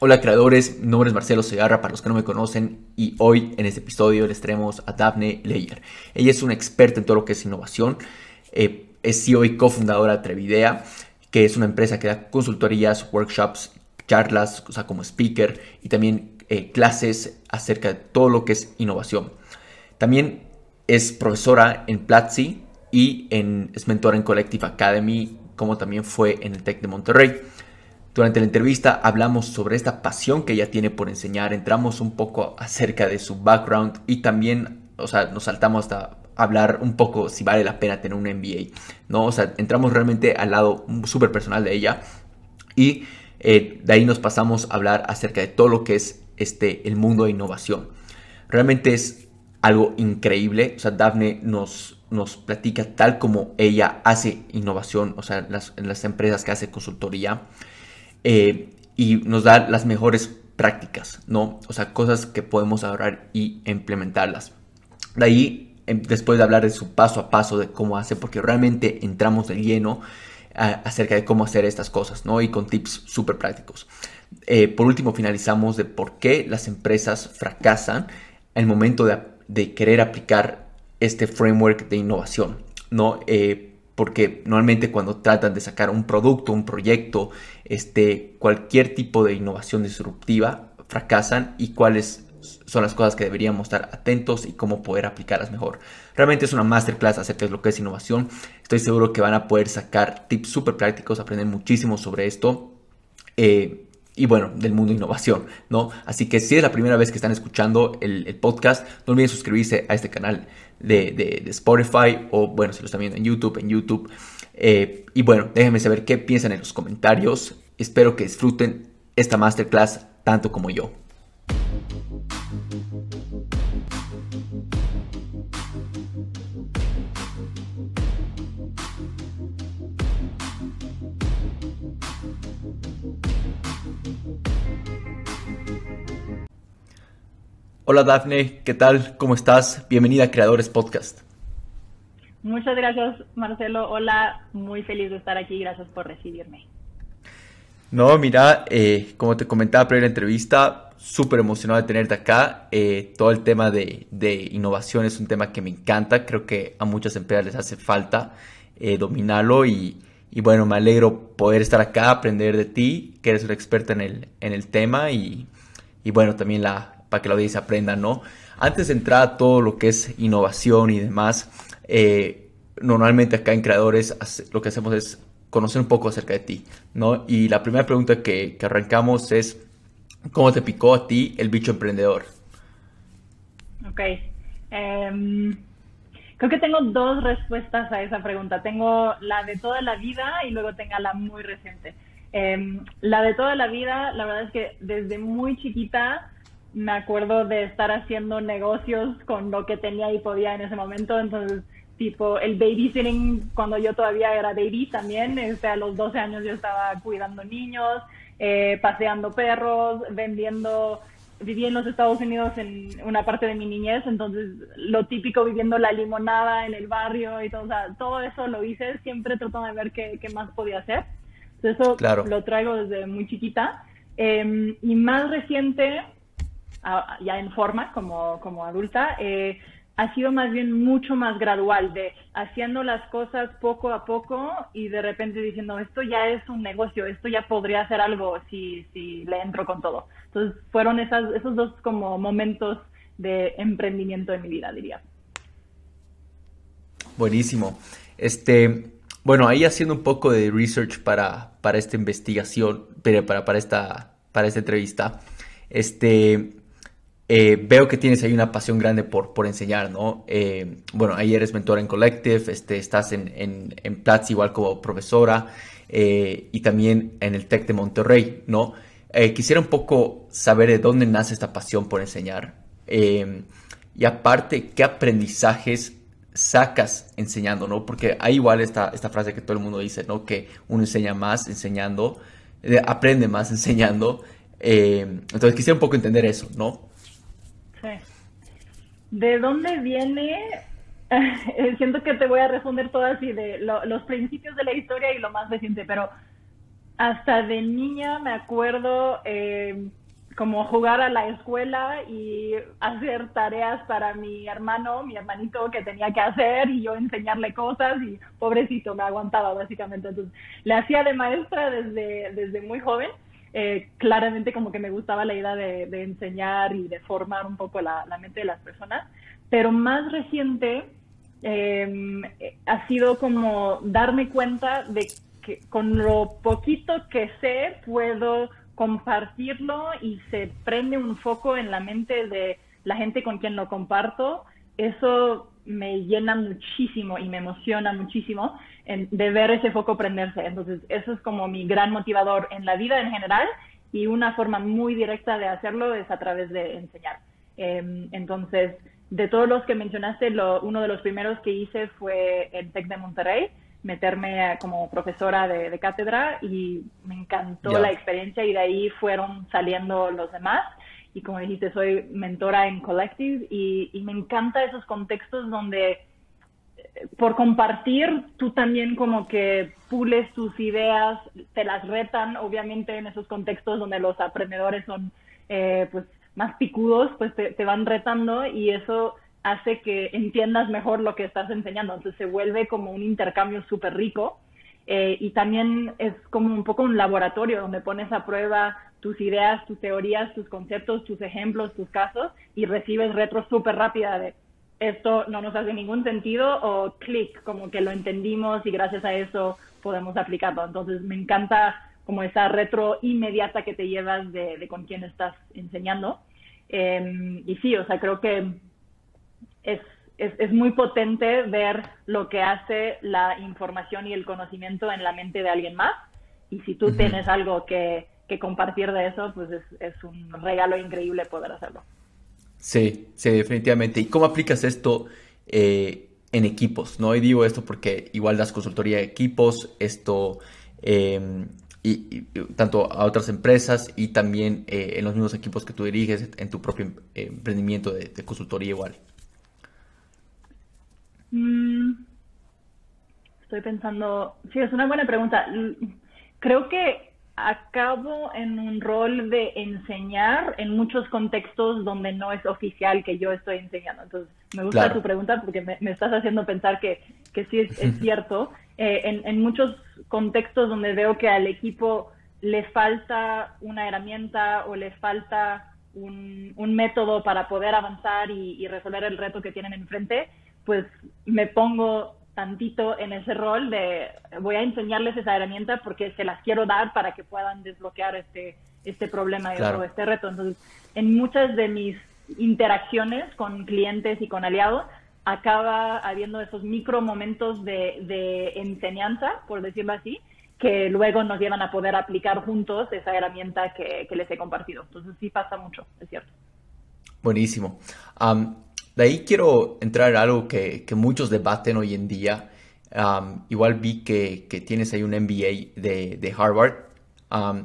Hola creadores, mi nombre es Marcelo Segarra para los que no me conocen y hoy en este episodio les traemos a Daphne Leyer. Ella es una experta en todo lo que es innovación, es CEO y cofundadora de Trevidea, que es una empresa que da consultorías, workshops, charlas, o sea, como speaker y también clases acerca de todo lo que es innovación. También es profesora en Platzi y es mentora en Collective Academy, como también fue en el TEC de Monterrey. Durante la entrevista hablamos sobre esta pasión que ella tiene por enseñar, entramos un poco acerca de su background y también, o sea, nos saltamos hasta hablar un poco si vale la pena tener un MBA, ¿no? O sea, entramos realmente al lado súper personal de ella y de ahí nos pasamos a hablar acerca de todo lo que es el mundo de innovación. Realmente es algo increíble, o sea, Daphne nos platica tal como ella hace innovación, o sea, en las empresas que hace consultoría, y nos da las mejores prácticas, ¿no? O sea, cosas que podemos ahorrar y implementarlas. De ahí, después de hablar de su paso a paso de cómo hace, porque realmente entramos de lleno acerca de cómo hacer estas cosas, ¿no? Y con tips súper prácticos. Por último, finalizamos de por qué las empresas fracasan al momento de querer aplicar este framework de innovación, ¿no? Porque normalmente cuando tratan de sacar un producto, un proyecto, cualquier tipo de innovación disruptiva, fracasan y cuáles son las cosas que deberíamos estar atentos y cómo poder aplicarlas mejor. Realmente es una masterclass acerca de lo que es innovación. Estoy seguro que van a poder sacar tips súper prácticos, aprender muchísimo sobre esto. Y bueno, del mundo de innovación, ¿no? Así que si es la primera vez que están escuchando el podcast, no olviden suscribirse a este canal de Spotify o, bueno, si lo están viendo en YouTube. Y bueno, déjenme saber qué piensan en los comentarios. Espero que disfruten esta masterclass tanto como yo. Hola Daphne, ¿qué tal? ¿Cómo estás? Bienvenida a Creadores Podcast. Muchas gracias, Marcelo. Hola, muy feliz de estar aquí. Gracias por recibirme. No, mira, como te comentaba previa la entrevista, súper emocionado de tenerte acá. Todo el tema de innovación es un tema que me encanta. Creo que a muchas empresas les hace falta dominarlo y bueno, me alegro poder estar acá, aprender de ti, que eres una experta en el tema y bueno, también para que la audiencia aprenda, ¿no? Antes de entrar a todo lo que es innovación y demás, normalmente acá en Creadores lo que hacemos es conocer un poco acerca de ti, ¿no? Y la primera pregunta que arrancamos es, ¿cómo te picó a ti el bicho emprendedor? Ok. Em, Creo que tengo dos respuestas a esa pregunta. Tengo la de toda la vida y luego tengo la muy reciente. La de toda la vida, la verdad es que desde muy chiquita me acuerdo de estar haciendo negocios con lo que tenía y podía en ese momento. Entonces, tipo el babysitting, cuando yo todavía era baby también, a los 12 años yo estaba cuidando niños, paseando perros, vendiendo. Viví en los Estados Unidos en una parte de mi niñez, entonces lo típico, viviendo la limonada en el barrio y todo, o sea, todo eso lo hice, siempre tratando de ver qué más podía hacer. Entonces eso Claro. lo traigo desde muy chiquita. Y más reciente, ya en forma como adulta, ha sido más bien mucho más gradual, de haciendo las cosas poco a poco y de repente diciendo, esto ya es un negocio, esto ya podría ser algo si le entro con todo. Entonces fueron esos dos como momentos de emprendimiento en mi vida, diría. Buenísimo. Bueno, ahí haciendo un poco de research para esta investigación, pero para esta entrevista, este, veo que tienes ahí una pasión grande por enseñar, ¿no? Bueno, ahí eres mentora en Collective, estás en Platzi igual como profesora, y también en el TEC de Monterrey, ¿no? Quisiera un poco saber de dónde nace esta pasión por enseñar. Y aparte, ¿qué aprendizajes sacas enseñando, ¿no? Porque hay igual esta frase que todo el mundo dice, ¿no? Que uno enseña más enseñando, aprende más enseñando. Entonces quisiera un poco entender eso, ¿no? Sí. ¿De dónde viene? Siento que te voy a responder todo así de los principios de la historia y lo más reciente, pero Hasta de niña me acuerdo como jugar a la escuela y hacer tareas para mi hermanito que tenía que hacer y yo enseñarle cosas y pobrecito me aguantaba básicamente. Entonces le hacía de maestra desde muy joven. Claramente como que me gustaba la idea de enseñar y de formar un poco la mente de las personas, pero más reciente ha sido como darme cuenta de que con lo poquito que sé puedo compartirlo y se prende un foco en la mente de la gente con quien lo comparto. Eso me llena muchísimo y me emociona muchísimo de ver ese foco prenderse. Entonces, eso es como mi gran motivador en la vida en general y una forma muy directa de hacerlo es a través de enseñar. Entonces, de todos los que mencionaste, uno de los primeros que hice fue el TEC de Monterrey, meterme como profesora de cátedra y me encantó la Ya. experiencia y de ahí fueron saliendo los demás. Y como dijiste, soy mentora en Collective y me encanta esos contextos donde por compartir, tú también como que pules tus ideas, te las retan, obviamente en esos contextos donde los aprendedores son pues más picudos, pues te van retando y eso hace que entiendas mejor lo que estás enseñando. Entonces se vuelve como un intercambio súper rico y también es como un poco un laboratorio donde pones a prueba tus ideas, tus teorías, tus conceptos, tus ejemplos, tus casos y recibes retro súper rápida de esto no nos hace ningún sentido o clic, como que lo entendimos y gracias a eso podemos aplicarlo. Entonces me encanta como esa retro inmediata que te llevas de con quién estás enseñando. Y sí, o sea, creo que es, es muy potente ver lo que hace la información y el conocimiento en la mente de alguien más. Y si tú Ujú. tienes algo que compartir de eso, pues es un regalo increíble poder hacerlo. Sí, sí, definitivamente. ¿Y cómo aplicas esto en equipos? ¿No? Y digo esto porque igual das consultoría de equipos, esto eh, tanto a otras empresas y también en los mismos equipos que tú diriges en tu propio emprendimiento de consultoría igual. Mm, Estoy pensando, sí, es una buena pregunta. Creo que acabo en un rol de enseñar en muchos contextos donde no es oficial que yo estoy enseñando. Entonces, me gusta Claro, tu pregunta porque me estás haciendo pensar que sí es cierto. En muchos contextos donde veo que al equipo le falta una herramienta o le falta un método para poder avanzar y resolver el reto que tienen enfrente, pues me pongo tantito en ese rol de voy a enseñarles esa herramienta porque se las quiero dar para que puedan desbloquear este problema o claro. este reto. Entonces, en muchas de mis interacciones con clientes y con aliados, acaba habiendo esos micro momentos de enseñanza, por decirlo así, que luego nos llevan a poder aplicar juntos esa herramienta que les he compartido. Entonces sí pasa mucho, es cierto. Buenísimo. De ahí quiero entrar a algo que muchos debaten hoy en día. Igual vi que tienes ahí un MBA de Harvard. Am,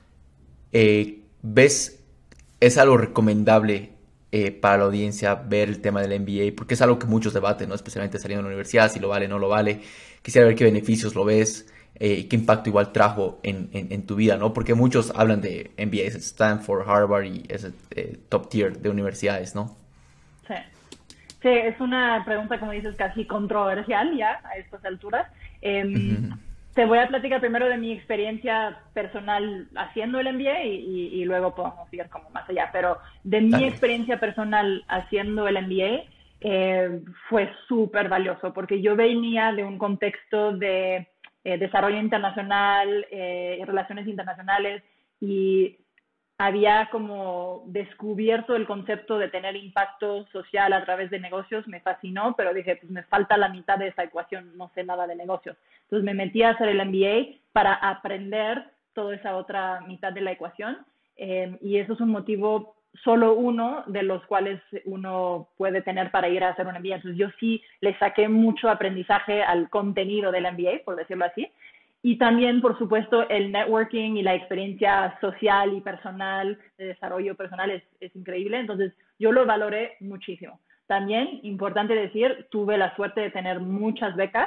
¿Ves, es algo recomendable para la audiencia ver el tema del MBA? Porque es algo que muchos debaten, ¿no? Especialmente saliendo de la universidad, si lo vale o no lo vale. Quisiera ver qué beneficios lo ves y qué impacto igual trajo en tu vida, ¿no? Porque muchos hablan de MBAs, Stanford, Harvard y ese top tier de universidades, ¿no? Sí. Sí, es una pregunta, como dices, casi controversial ya a estas alturas. Ujú. Te voy a platicar primero de mi experiencia personal haciendo el MBA y luego podemos ir como más allá. Pero de mi Dale, experiencia personal haciendo el MBA fue súper valioso porque yo venía de un contexto de desarrollo internacional, relaciones internacionales y había como descubierto el concepto de tener impacto social a través de negocios, me fascinó, pero dije, pues me falta la mitad de esa ecuación, no sé nada de negocios. Entonces me metí a hacer el MBA para aprender toda esa otra mitad de la ecuación y eso es un motivo, solo uno de los cuales uno puede tener para ir a hacer un MBA. Entonces yo sí le saqué mucho aprendizaje al contenido del MBA, por decirlo así, y también, por supuesto, el networking y la experiencia social y personal, de desarrollo personal es increíble. Entonces, yo lo valoré muchísimo. También, importante decir, tuve la suerte de tener muchas becas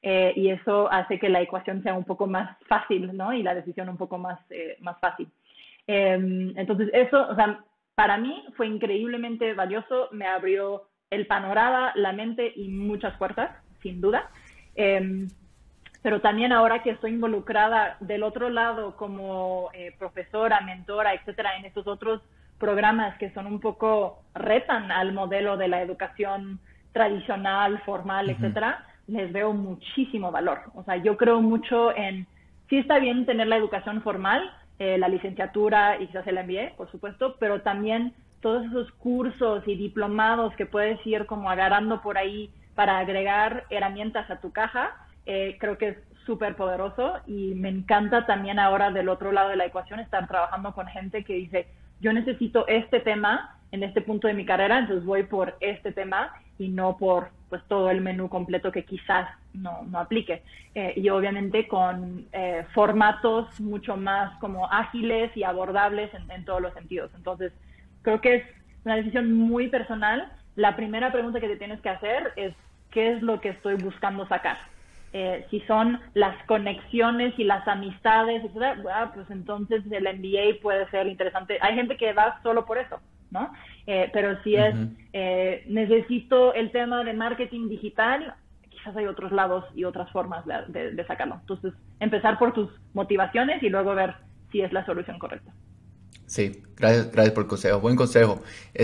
y eso hace que la ecuación sea un poco más fácil, ¿no? Y la decisión un poco más fácil. Entonces eso, o sea, para mí fue increíblemente valioso, me abrió el panorama, la mente y muchas puertas, sin duda. Pero también ahora que estoy involucrada del otro lado como profesora, mentora, etcétera, en estos otros programas que son un poco, retan al modelo de la educación tradicional, formal, etcétera, les veo muchísimo valor. O sea, yo creo mucho en, sí está bien tener la educación formal, la licenciatura y quizás el MBA, por supuesto, pero también todos esos cursos y diplomados que puedes ir como agarrando por ahí para agregar herramientas a tu caja, creo que es súper poderoso y me encanta también ahora del otro lado de la ecuación estar trabajando con gente que dice, yo necesito este tema en este punto de mi carrera, entonces voy por este tema y no por pues todo el menú completo que quizás no aplique. Y obviamente con formatos mucho más como ágiles y abordables en todos los sentidos. Entonces, creo que es una decisión muy personal. La primera pregunta que te tienes que hacer es, ¿qué es lo que estoy buscando sacar? Si son las conexiones y las amistades, etc., pues entonces el MBA puede ser interesante. Hay gente que va solo por eso, ¿no? Pero si es, necesito el tema de marketing digital, quizás hay otros lados y otras formas de sacarlo. Entonces, empezar por tus motivaciones y luego ver si es la solución correcta. Sí, gracias por el consejo. Buen consejo.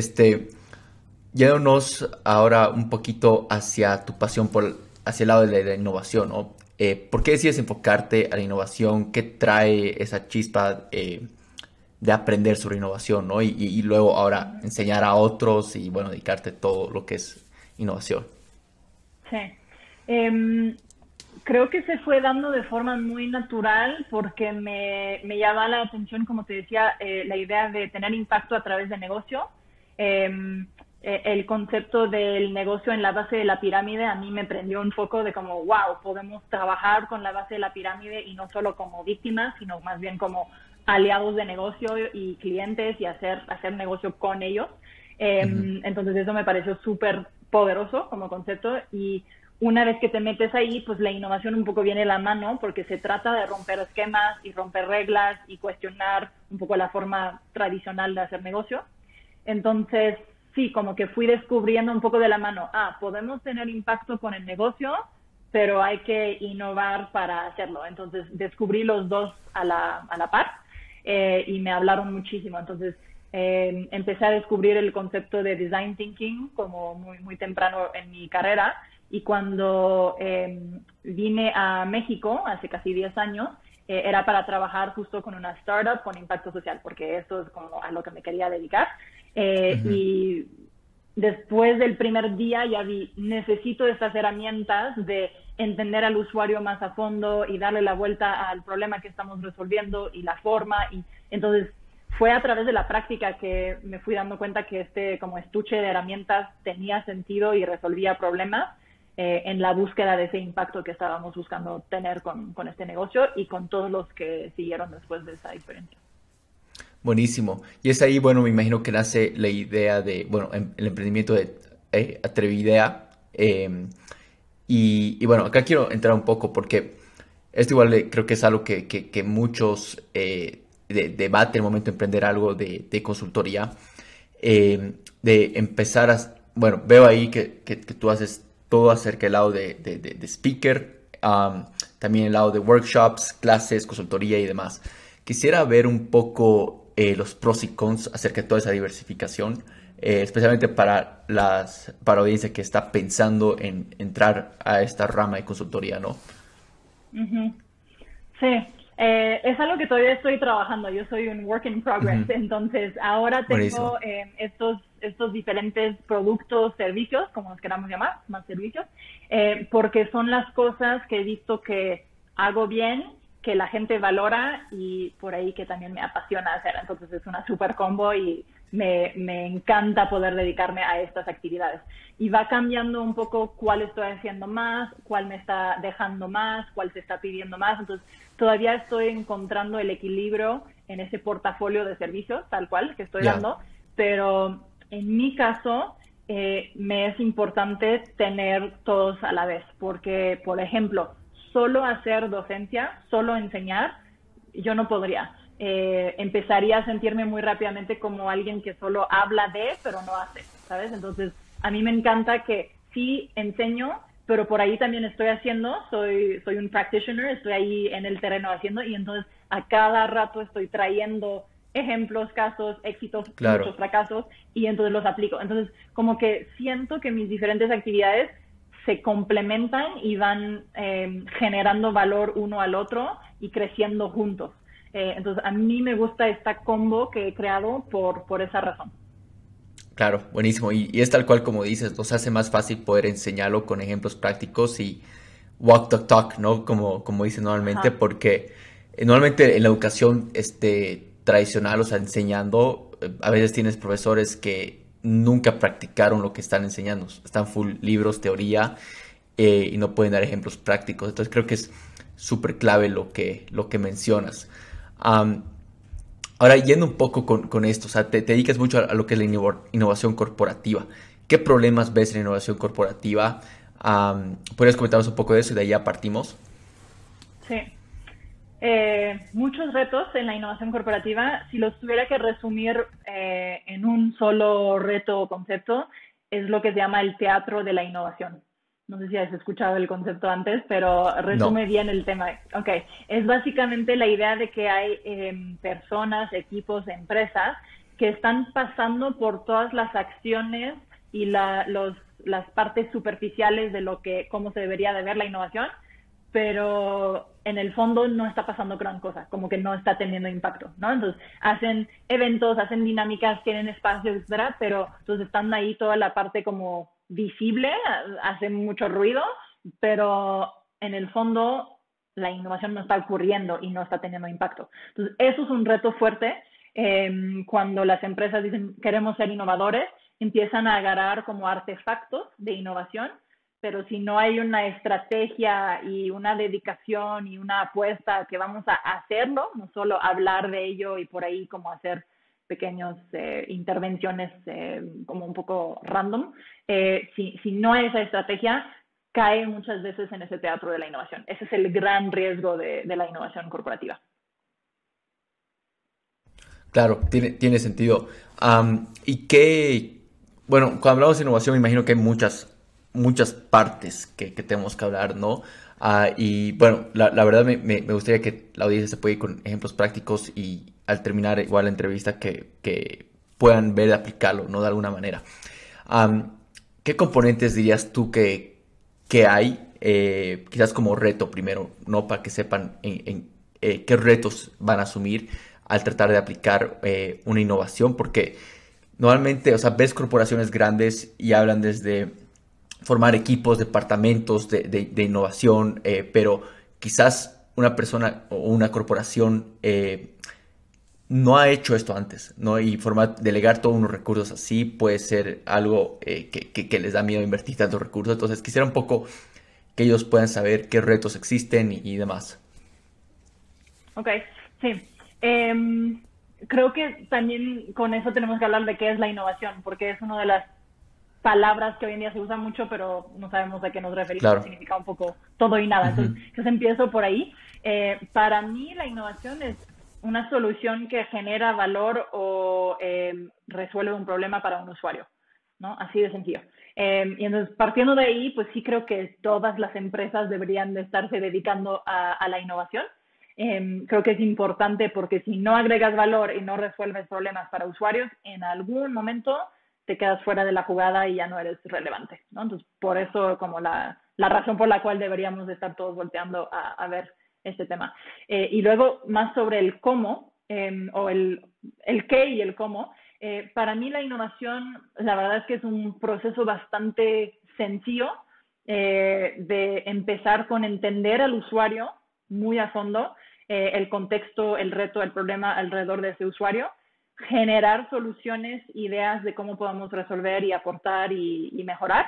Yéndonos ahora un poquito hacia tu pasión hacia el lado de la innovación, ¿no? ¿Por qué decides enfocarte a la innovación? ¿Qué trae esa chispa de aprender sobre innovación, ¿no? Y luego ahora enseñar a otros y, bueno, dedicarte a todo lo que es innovación. Sí. Creo que se fue dando de forma muy natural porque me llama la atención, como te decía, la idea de tener impacto a través de negocio. El concepto del negocio en la base de la pirámide a mí me prendió un foco de como, wow, podemos trabajar con la base de la pirámide y no solo como víctimas, sino más bien como aliados de negocio y clientes y hacer negocio con ellos. Entonces eso me pareció súper poderoso como concepto y una vez que te metes ahí, pues la innovación un poco viene de la mano porque se trata de romper esquemas y romper reglas y cuestionar un poco la forma tradicional de hacer negocio. Entonces, sí, como que fui descubriendo un poco de la mano, podemos tener impacto con el negocio, pero hay que innovar para hacerlo. Entonces, descubrí los dos a la par y me hablaron muchísimo. Entonces, empecé a descubrir el concepto de design thinking como muy, muy temprano en mi carrera. Y cuando vine a México, hace casi 10 años, era para trabajar justo con una startup con impacto social, porque eso es como a lo que me quería dedicar. Y después del primer día ya vi, necesito estas herramientas de entender al usuario más a fondo y darle la vuelta al problema que estamos resolviendo y la forma. Y entonces fue a través de la práctica que me fui dando cuenta que este como estuche de herramientas tenía sentido y resolvía problemas en la búsqueda de ese impacto que estábamos buscando tener con este negocio y con todos los que siguieron después de esa experiencia. Buenísimo. Y es ahí, bueno, me imagino que nace la idea de, bueno, el emprendimiento de Atrevidea. Y bueno, acá quiero entrar un poco porque esto igual creo que es algo que muchos debate el momento de emprender algo de consultoría. De empezar bueno, veo ahí que tú haces todo acerca del lado de speaker, también el lado de workshops, clases, consultoría y demás. Quisiera ver un poco los pros y cons acerca de toda esa diversificación, especialmente para audiencia que está pensando en entrar a esta rama de consultoría, ¿no? Sí, es algo que todavía estoy trabajando. Yo soy un work in progress, entonces ahora tengo estos diferentes productos, servicios, como los queramos llamar, más servicios, porque son las cosas que he visto que hago bien, que la gente valora y por ahí que también me apasiona hacer. Entonces es una super combo y me encanta poder dedicarme a estas actividades. Y va cambiando un poco cuál estoy haciendo más, cuál me está dejando más, cuál se está pidiendo más. Entonces todavía estoy encontrando el equilibrio en ese portafolio de servicios, tal cual, que estoy dando. Pero en mi caso, me es importante tener todos a la vez, porque, por ejemplo, solo hacer docencia, solo enseñar, yo no podría. Empezaría a sentirme muy rápidamente como alguien que solo habla de, pero no hace, ¿sabes? Entonces, a mí me encanta que sí enseño, pero por ahí también estoy haciendo, soy un practitioner, estoy ahí en el terreno haciendo, y entonces a cada rato estoy trayendo ejemplos, casos, éxitos, Claro. muchos fracasos, y entonces los aplico. Entonces, como que siento que mis diferentes actividades se complementan y van generando valor uno al otro y creciendo juntos. Entonces, a mí me gusta esta combo que he creado por esa razón. Claro, buenísimo. Y es tal cual como dices, nos hace más fácil poder enseñarlo con ejemplos prácticos y walk the talk, ¿no? Como dicen normalmente, Ajá. porque normalmente en la educación tradicional, o sea, enseñando, a veces tienes profesores que nunca practicaron lo que están enseñando, están full libros, teoría, y no pueden dar ejemplos prácticos. Entonces creo que es súper clave lo que mencionas. Am, Ahora, yendo un poco con esto, o sea, te dedicas mucho a lo que es la innovación corporativa. ¿Qué problemas ves en la innovación corporativa? ¿Podrías comentarnos un poco de eso y de ahí ya partimos? Sí. Muchos retos en la innovación corporativa. Si los tuviera que resumir en un solo reto o concepto, es lo que se llama el teatro de la innovación. No sé si has escuchado el concepto antes, pero resume No. bien el tema. Ok, es básicamente la idea de que hay personas, equipos, empresas que están pasando por todas las acciones y las partes superficiales de lo que, cómo se debería de ver la innovación, pero en el fondo no está pasando gran cosa, como que no está teniendo impacto, ¿no? Entonces, hacen eventos, hacen dinámicas, tienen espacios, etcétera, pero entonces están ahí toda la parte como visible, hacen mucho ruido, pero en el fondo la innovación no está ocurriendo y no está teniendo impacto. Entonces, eso es un reto fuerte. Cuando las empresas dicen queremos ser innovadores, empiezan a agarrar como artefactos de innovación, pero si no hay una estrategia y una dedicación y una apuesta que vamos a hacerlo, no solo hablar de ello y por ahí como hacer pequeñas intervenciones como un poco random, si no hay esa estrategia, cae muchas veces en ese teatro de la innovación. Ese es el gran riesgo de la innovación corporativa. Claro, tiene sentido. Y qué, bueno, cuando hablamos de innovación, me imagino que hay muchas partes que tenemos que hablar, ¿no? Y bueno, la verdad me gustaría que la audiencia se pueda ir con ejemplos prácticos y al terminar igual la entrevista que puedan ver aplicarlo, ¿no? De alguna manera. Am, ¿Qué componentes dirías tú que hay? Quizás como reto primero, ¿no? Para que sepan qué retos van a asumir al tratar de aplicar una innovación, porque normalmente, o sea, ves corporaciones grandes y hablan desde formar equipos, departamentos de innovación, pero quizás una persona o una corporación no ha hecho esto antes, ¿no? Y delegar todos unos recursos así puede ser algo que les da miedo invertir tantos recursos. Entonces, quisiera un poco que ellos puedan saber qué retos existen y demás. Ok, sí. Creo que también con eso tenemos que hablar de qué es la innovación, porque es una de las palabras que hoy en día se usa mucho, pero no sabemos a qué nos referimos, Claro. significa un poco todo y nada. Ujú. Entonces empiezo por ahí. Para mí la innovación es una solución que genera valor o resuelve un problema para un usuario, ¿no? Así de sencillo. Y entonces, partiendo de ahí, pues sí creo que todas las empresas deberían de estarse dedicando a la innovación. Creo que es importante porque si no agregas valor y no resuelves problemas para usuarios, en algún momento te quedas fuera de la jugada y ya no eres relevante, ¿no? Entonces, por eso como la razón por la cual deberíamos de estar todos volteando a ver este tema. Y luego, más sobre el cómo, o el qué y el cómo, para mí la innovación, la verdad es que es un proceso bastante sencillo de empezar con entender al usuario muy a fondo, el contexto, el reto, el problema alrededor de ese usuario, generar soluciones, ideas de cómo podamos resolver y aportar y mejorar.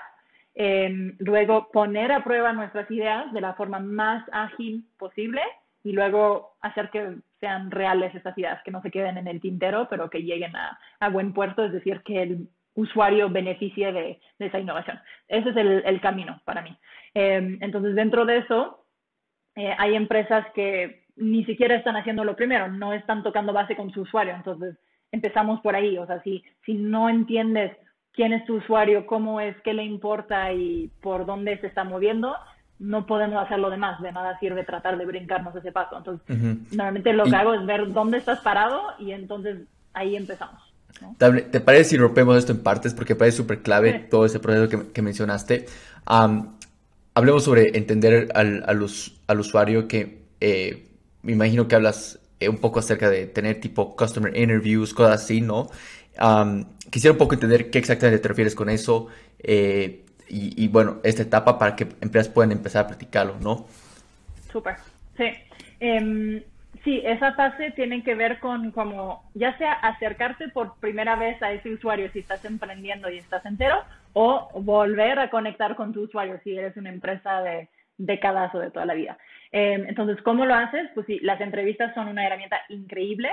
Luego poner a prueba nuestras ideas de la forma más ágil posible y luego hacer que sean reales estas ideas, que no se queden en el tintero, pero que lleguen a buen puerto, es decir, que usuario beneficie de esa innovación. Ese es el camino para mí. Entonces, dentro de eso, hay empresas que ni siquiera están haciendo lo primero, no están tocando base con su usuario. Entonces, empezamos por ahí. O sea, si no entiendes quién es tu usuario, cómo es, qué le importa y por dónde se está moviendo, no podemos hacer lo demás. De nada sirve tratar de brincarnos ese paso. Entonces, normalmente lo que hago es ver dónde estás parado y entonces ahí empezamos, ¿no? ¿Te parece si rompemos esto en partes? Porque parece súper clave todo ese proceso que mencionaste. Hablemos sobre entender al usuario, que me imagino que hablas un poco acerca de tener tipo customer interviews, cosas así, ¿no? Quisiera un poco entender qué exactamente te refieres con eso y bueno, esta etapa para que empresas puedan empezar a practicarlo, ¿no? Súper, sí. Sí, esa fase tiene que ver con como, ya sea acercarse por primera vez a ese usuario si estás emprendiendo y estás entero, o volver a conectar con tu usuario si eres una empresa de décadas o de toda la vida. Entonces, ¿cómo lo haces? Pues sí, las entrevistas son una herramienta increíble.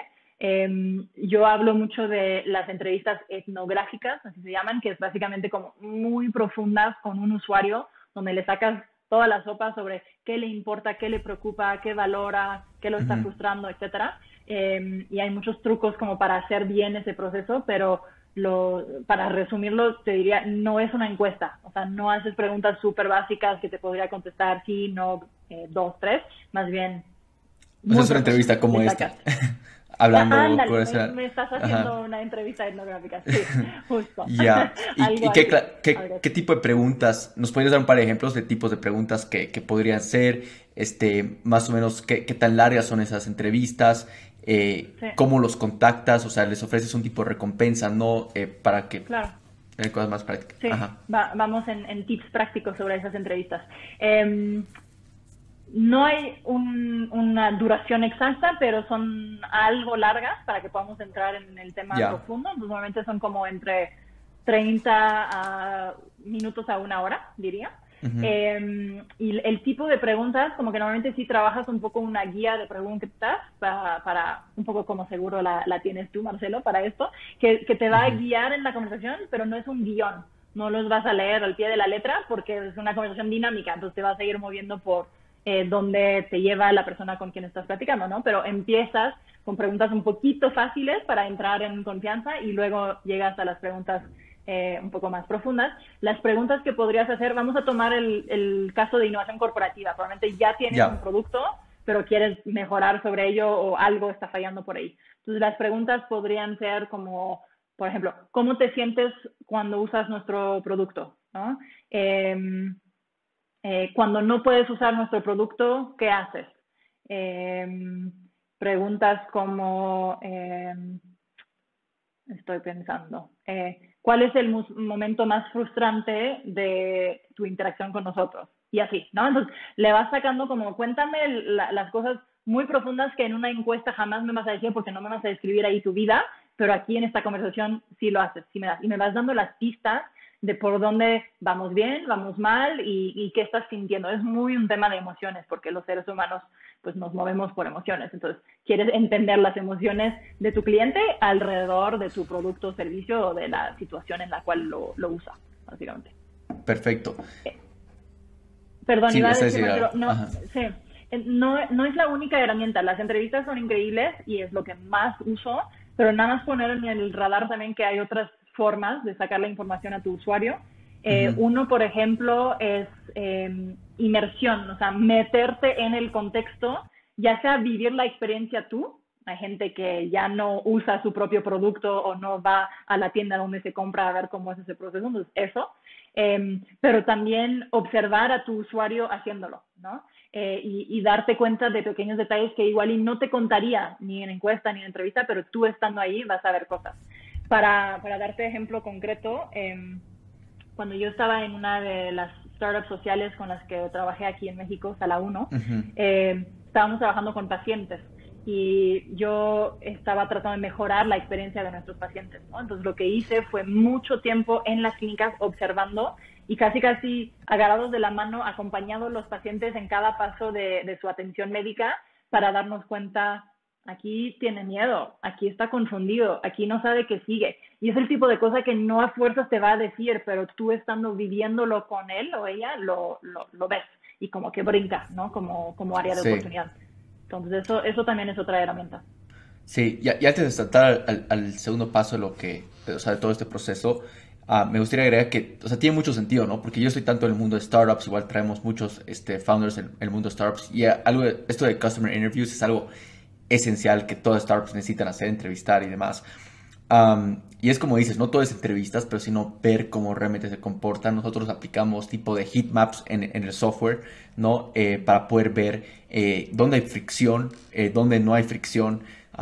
Yo hablo mucho de las entrevistas etnográficas, así se llaman, que es básicamente como muy profundas con un usuario, donde le sacas toda la sopa sobre qué le importa, qué le preocupa, qué valora, qué lo está frustrando, etcétera. Y hay muchos trucos como para hacer bien ese proceso, pero para resumirlo, te diría, no es una encuesta. O sea, no haces preguntas súper básicas que te podría contestar sí, no, 2, 3. Más bien... O sea, es una entrevista como esta. Hablando... Ándale, me estás haciendo una entrevista etnográfica, sí, justo. Ya. ¿Y qué tipo de preguntas? ¿Nos podrías dar un par de ejemplos de tipos de preguntas que podrían ser? Más o menos, ¿qué tan largas son esas entrevistas? Sí. ¿Cómo los contactas? O sea, ¿les ofreces un tipo de recompensa, no? Para que... Claro. Cosas más prácticas. Sí, vamos en tips prácticos sobre esas entrevistas. No hay una duración exacta, pero son algo largas para que podamos entrar en el tema profundo. Pues normalmente son como entre 30 minutos a 1 hora, diría. Y el tipo de preguntas, como que normalmente sí trabajas un poco una guía de preguntas para un poco como seguro la tienes tú, Marcelo, para esto, que te va a guiar en la conversación, pero no es un guión. No los vas a leer al pie de la letra porque es una conversación dinámica, entonces te vas a ir moviendo por donde te lleva la persona con quien estás platicando, ¿no? Pero empiezas con preguntas un poquito fáciles para entrar en confianza y luego llegas a las preguntas un poco más profundas. Las preguntas que podrías hacer, vamos a tomar el caso de innovación corporativa. Probablemente ya tienes un producto, pero quieres mejorar sobre ello o algo está fallando por ahí. Entonces, las preguntas podrían ser como, por ejemplo, ¿cómo te sientes cuando usas nuestro producto? ¿No? Cuando no puedes usar nuestro producto, ¿qué haces? Preguntas como, estoy pensando, ¿cuál es el momento más frustrante de tu interacción con nosotros? Y así, ¿no? Entonces, le vas sacando como, cuéntame las cosas muy profundas que en una encuesta jamás me vas a decir porque no me vas a describir ahí tu vida, pero aquí en esta conversación sí lo haces, sí y me vas dando las pistas de por dónde vamos bien, vamos mal y qué estás sintiendo. Es muy un tema de emociones porque los seres humanos pues nos movemos por emociones. Entonces, quieres entender las emociones de tu cliente alrededor de tu producto o servicio o de la situación en la cual lo usa, básicamente. Perfecto. Perdón, iba a decir, pero no es la única herramienta. Las entrevistas son increíbles y es lo que más uso, pero nada más poner en el radar también que hay otras formas de sacar la información a tu usuario. Uno, por ejemplo, es inmersión, o sea, meterte en el contexto, ya sea vivir la experiencia tú. Hay gente que ya no usa su propio producto o no va a la tienda donde se compra a ver cómo es ese proceso, entonces eso. Pero también observar a tu usuario haciéndolo, ¿no? Y darte cuenta de pequeños detalles que igual y no te contaría ni en encuesta ni en entrevista, pero tú estando ahí vas a ver cosas. Para darte ejemplo concreto, cuando yo estaba en una de las startups sociales con las que trabajé aquí en México, Sala 1, estábamos trabajando con pacientes y yo estaba tratando de mejorar la experiencia de nuestros pacientes, ¿no? Entonces lo que hice fue mucho tiempo en las clínicas observando y casi agarrados de la mano, acompañando a los pacientes en cada paso de su atención médica para darnos cuenta aquí tiene miedo, aquí está confundido, aquí no sabe qué sigue. Y es el tipo de cosa que no a fuerzas te va a decir, pero tú estando viviéndolo con él o ella, lo ves y como que brinca, ¿no? Como área de Sí. oportunidad. Entonces eso también es otra herramienta. Sí, y antes de saltar al segundo paso de lo que, o sea, de todo este proceso, me gustaría agregar que, o sea, tiene mucho sentido, ¿no? Porque yo estoy tanto en el mundo de startups, igual traemos muchos founders en el mundo de startups, y esto de customer interviews es algo esencial que todas startups necesitan hacer, entrevistar y demás. Y es como dices, no todo es entrevistas, pero sino ver cómo realmente se comportan. Nosotros aplicamos tipo de heat maps en el software, ¿no? Para poder ver dónde hay fricción, dónde no hay fricción,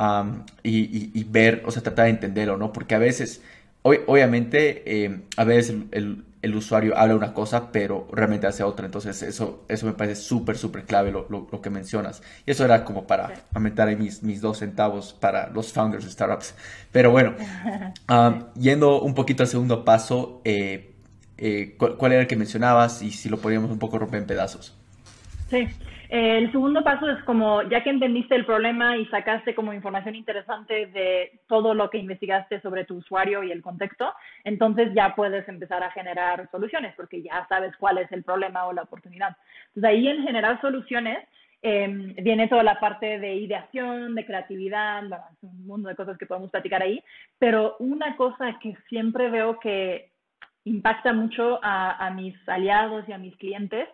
y ver, o sea, tratar de entenderlo, ¿no? Porque a veces, obviamente, a veces el usuario habla una cosa, pero realmente hace otra. Entonces, eso me parece súper, súper clave lo que mencionas. Y eso era como para Sí. aumentar ahí mis 2 centavos para los founders de startups. Pero bueno, Sí. yendo un poquito al segundo paso, ¿cuál era el que mencionabas? Y si lo podíamos un poco romper en pedazos. Sí, el segundo paso es como, ya que entendiste el problema y sacaste como información interesante de todo lo que investigaste sobre tu usuario y el contexto, entonces ya puedes empezar a generar soluciones porque ya sabes cuál es el problema o la oportunidad. Entonces ahí en generar soluciones viene toda la parte de ideación, de creatividad, bueno, es un mundo de cosas que podemos platicar ahí, pero una cosa que siempre veo que impacta mucho a mis aliados y a mis clientes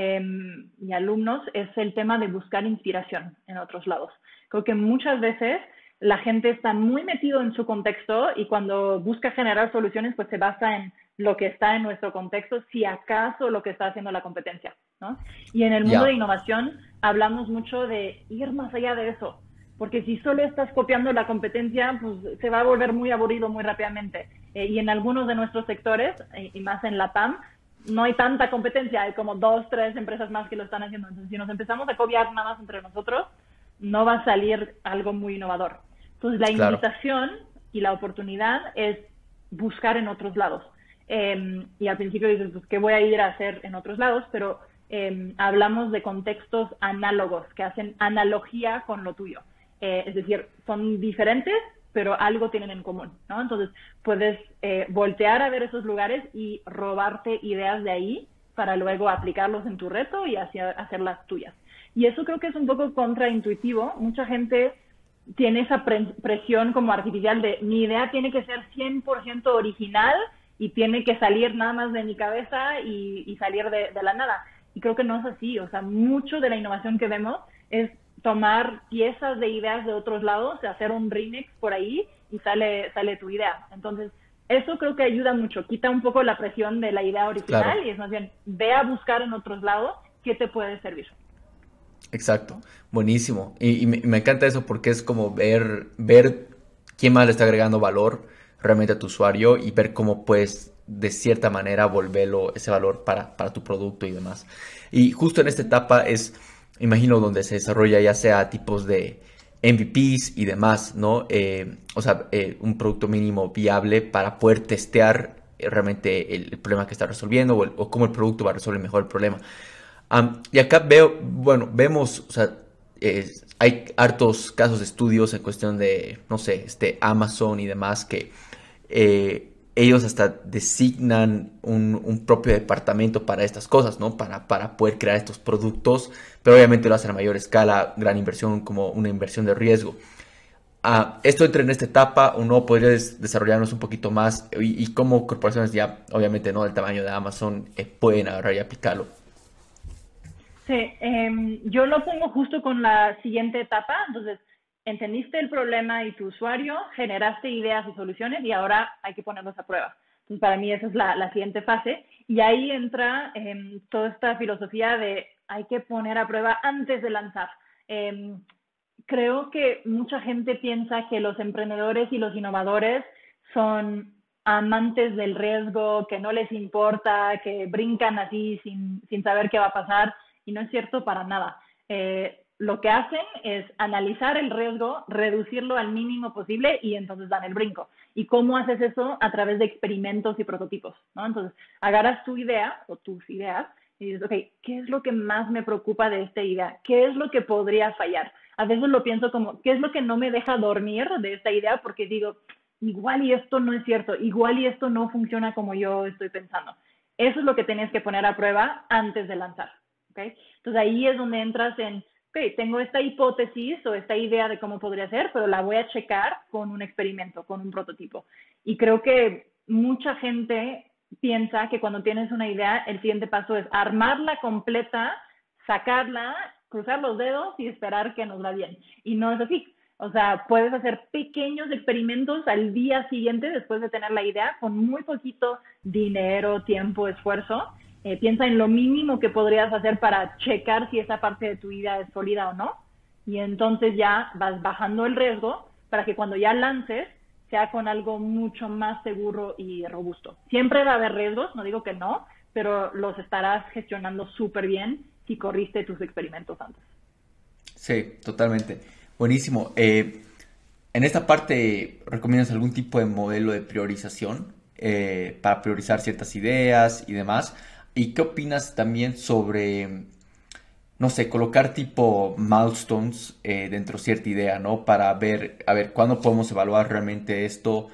y alumnos es el tema de buscar inspiración en otros lados. Creo que muchas veces la gente está muy metido en su contexto y cuando busca generar soluciones, pues se basa en lo que está en nuestro contexto, si acaso lo que está haciendo la competencia, ¿no? Y en el mundo de Ya, innovación hablamos mucho de ir más allá de eso, porque si solo estás copiando la competencia, pues se va a volver muy aburrido muy rápidamente. Y en algunos de nuestros sectores, y más en la PAM, no hay tanta competencia, hay como 2, 3 empresas más que lo están haciendo. Entonces, si nos empezamos a copiar nada más entre nosotros, no va a salir algo muy innovador. Entonces, la claro, invitación y la oportunidad es buscar en otros lados. Y al principio dices, pues, ¿qué voy a ir a hacer en otros lados? Pero hablamos de contextos análogos, que hacen analogía con lo tuyo. Es decir, son diferentes, pero algo tienen en común, ¿no? Entonces, puedes voltear a ver esos lugares y robarte ideas de ahí para luego aplicarlos en tu reto y hacerlas tuyas. Y eso creo que es un poco contraintuitivo. Mucha gente tiene esa presión como artificial de mi idea tiene que ser 100% original y tiene que salir nada más de mi cabeza y salir de la nada. Y creo que no es así. O sea, mucho de la innovación que vemos es tomar piezas de ideas de otros lados, hacer un remix por ahí y sale tu idea. Entonces, eso creo que ayuda mucho, quita un poco la presión de la idea claro. original y es más bien, ve a buscar en otros lados qué te puede servir, Exacto, ¿no? buenísimo. Y me encanta eso porque es como ver quién más le está agregando valor realmente a tu usuario y ver cómo puedes de cierta manera volverlo ese valor para tu producto y demás. Y justo en esta etapa es, imagino, donde se desarrolla ya sea tipos de MVPs y demás, ¿no? O sea, un producto mínimo viable para poder testear realmente el problema que está resolviendo o cómo el producto va a resolver mejor el problema. Y acá bueno, vemos, o sea, hay hartos casos de estudios en cuestión de, no sé, Amazon y demás, que ellos hasta designan un propio departamento para estas cosas, ¿no? Para poder crear estos productos, pero obviamente lo hacen a mayor escala, gran inversión, como una inversión de riesgo. ¿Esto entra en esta etapa o no? ¿Podrías desarrollarnos un poquito más? Y cómo corporaciones ya, obviamente, no del tamaño de Amazon, pueden agarrar y aplicarlo. Sí, yo lo pongo justo con la siguiente etapa. Entonces, entendiste el problema y tu usuario, generaste ideas y soluciones y ahora hay que ponerlos a prueba. Entonces, para mí esa es la siguiente fase. Y ahí entra toda esta filosofía de hay que poner a prueba antes de lanzar. Creo que mucha gente piensa que los emprendedores y los innovadores son amantes del riesgo, que no les importa, que brincan así sin saber qué va a pasar y no es cierto para nada. Lo que hacen es analizar el riesgo, reducirlo al mínimo posible y entonces dan el brinco. ¿Y cómo haces eso? A través de experimentos y prototipos, ¿no? Entonces, agarras tu idea o tus ideas y dices, ok, ¿qué es lo que más me preocupa de esta idea? ¿Qué es lo que podría fallar? a veces lo pienso como, ¿qué es lo que no me deja dormir de esta idea? Porque digo, igual y esto no es cierto, igual y esto no funciona como yo estoy pensando. Eso es lo que tienes que poner a prueba antes de lanzar, ¿ok? Entonces ahí es donde entras en, ok, tengo esta hipótesis o esta idea de cómo podría ser, pero la voy a checar con un experimento, con un prototipo. Y creo que mucha gente piensa que cuando tienes una idea, el siguiente paso es armarla completa, sacarla, cruzar los dedos y esperar que nos va bien. Y no es así. O sea, puedes hacer pequeños experimentos al día siguiente después de tener la idea con muy poquito dinero, tiempo, esfuerzo. Piensa en lo mínimo que podrías hacer para checar si esa parte de tu idea es sólida o no. Y entonces ya vas bajando el riesgo para que cuando ya lances sea con algo mucho más seguro y robusto. Siempre va a haber riesgos, no digo que no, pero los estarás gestionando súper bien si corriste tus experimentos antes. Sí, totalmente. Buenísimo. En esta parte, ¿recomiendas algún tipo de modelo de priorización para priorizar ciertas ideas y demás? ¿Y qué opinas también sobre, no sé, colocar tipo milestones dentro de cierta idea, ¿no? Para ver, a ver, ¿cuándo podemos evaluar realmente esto?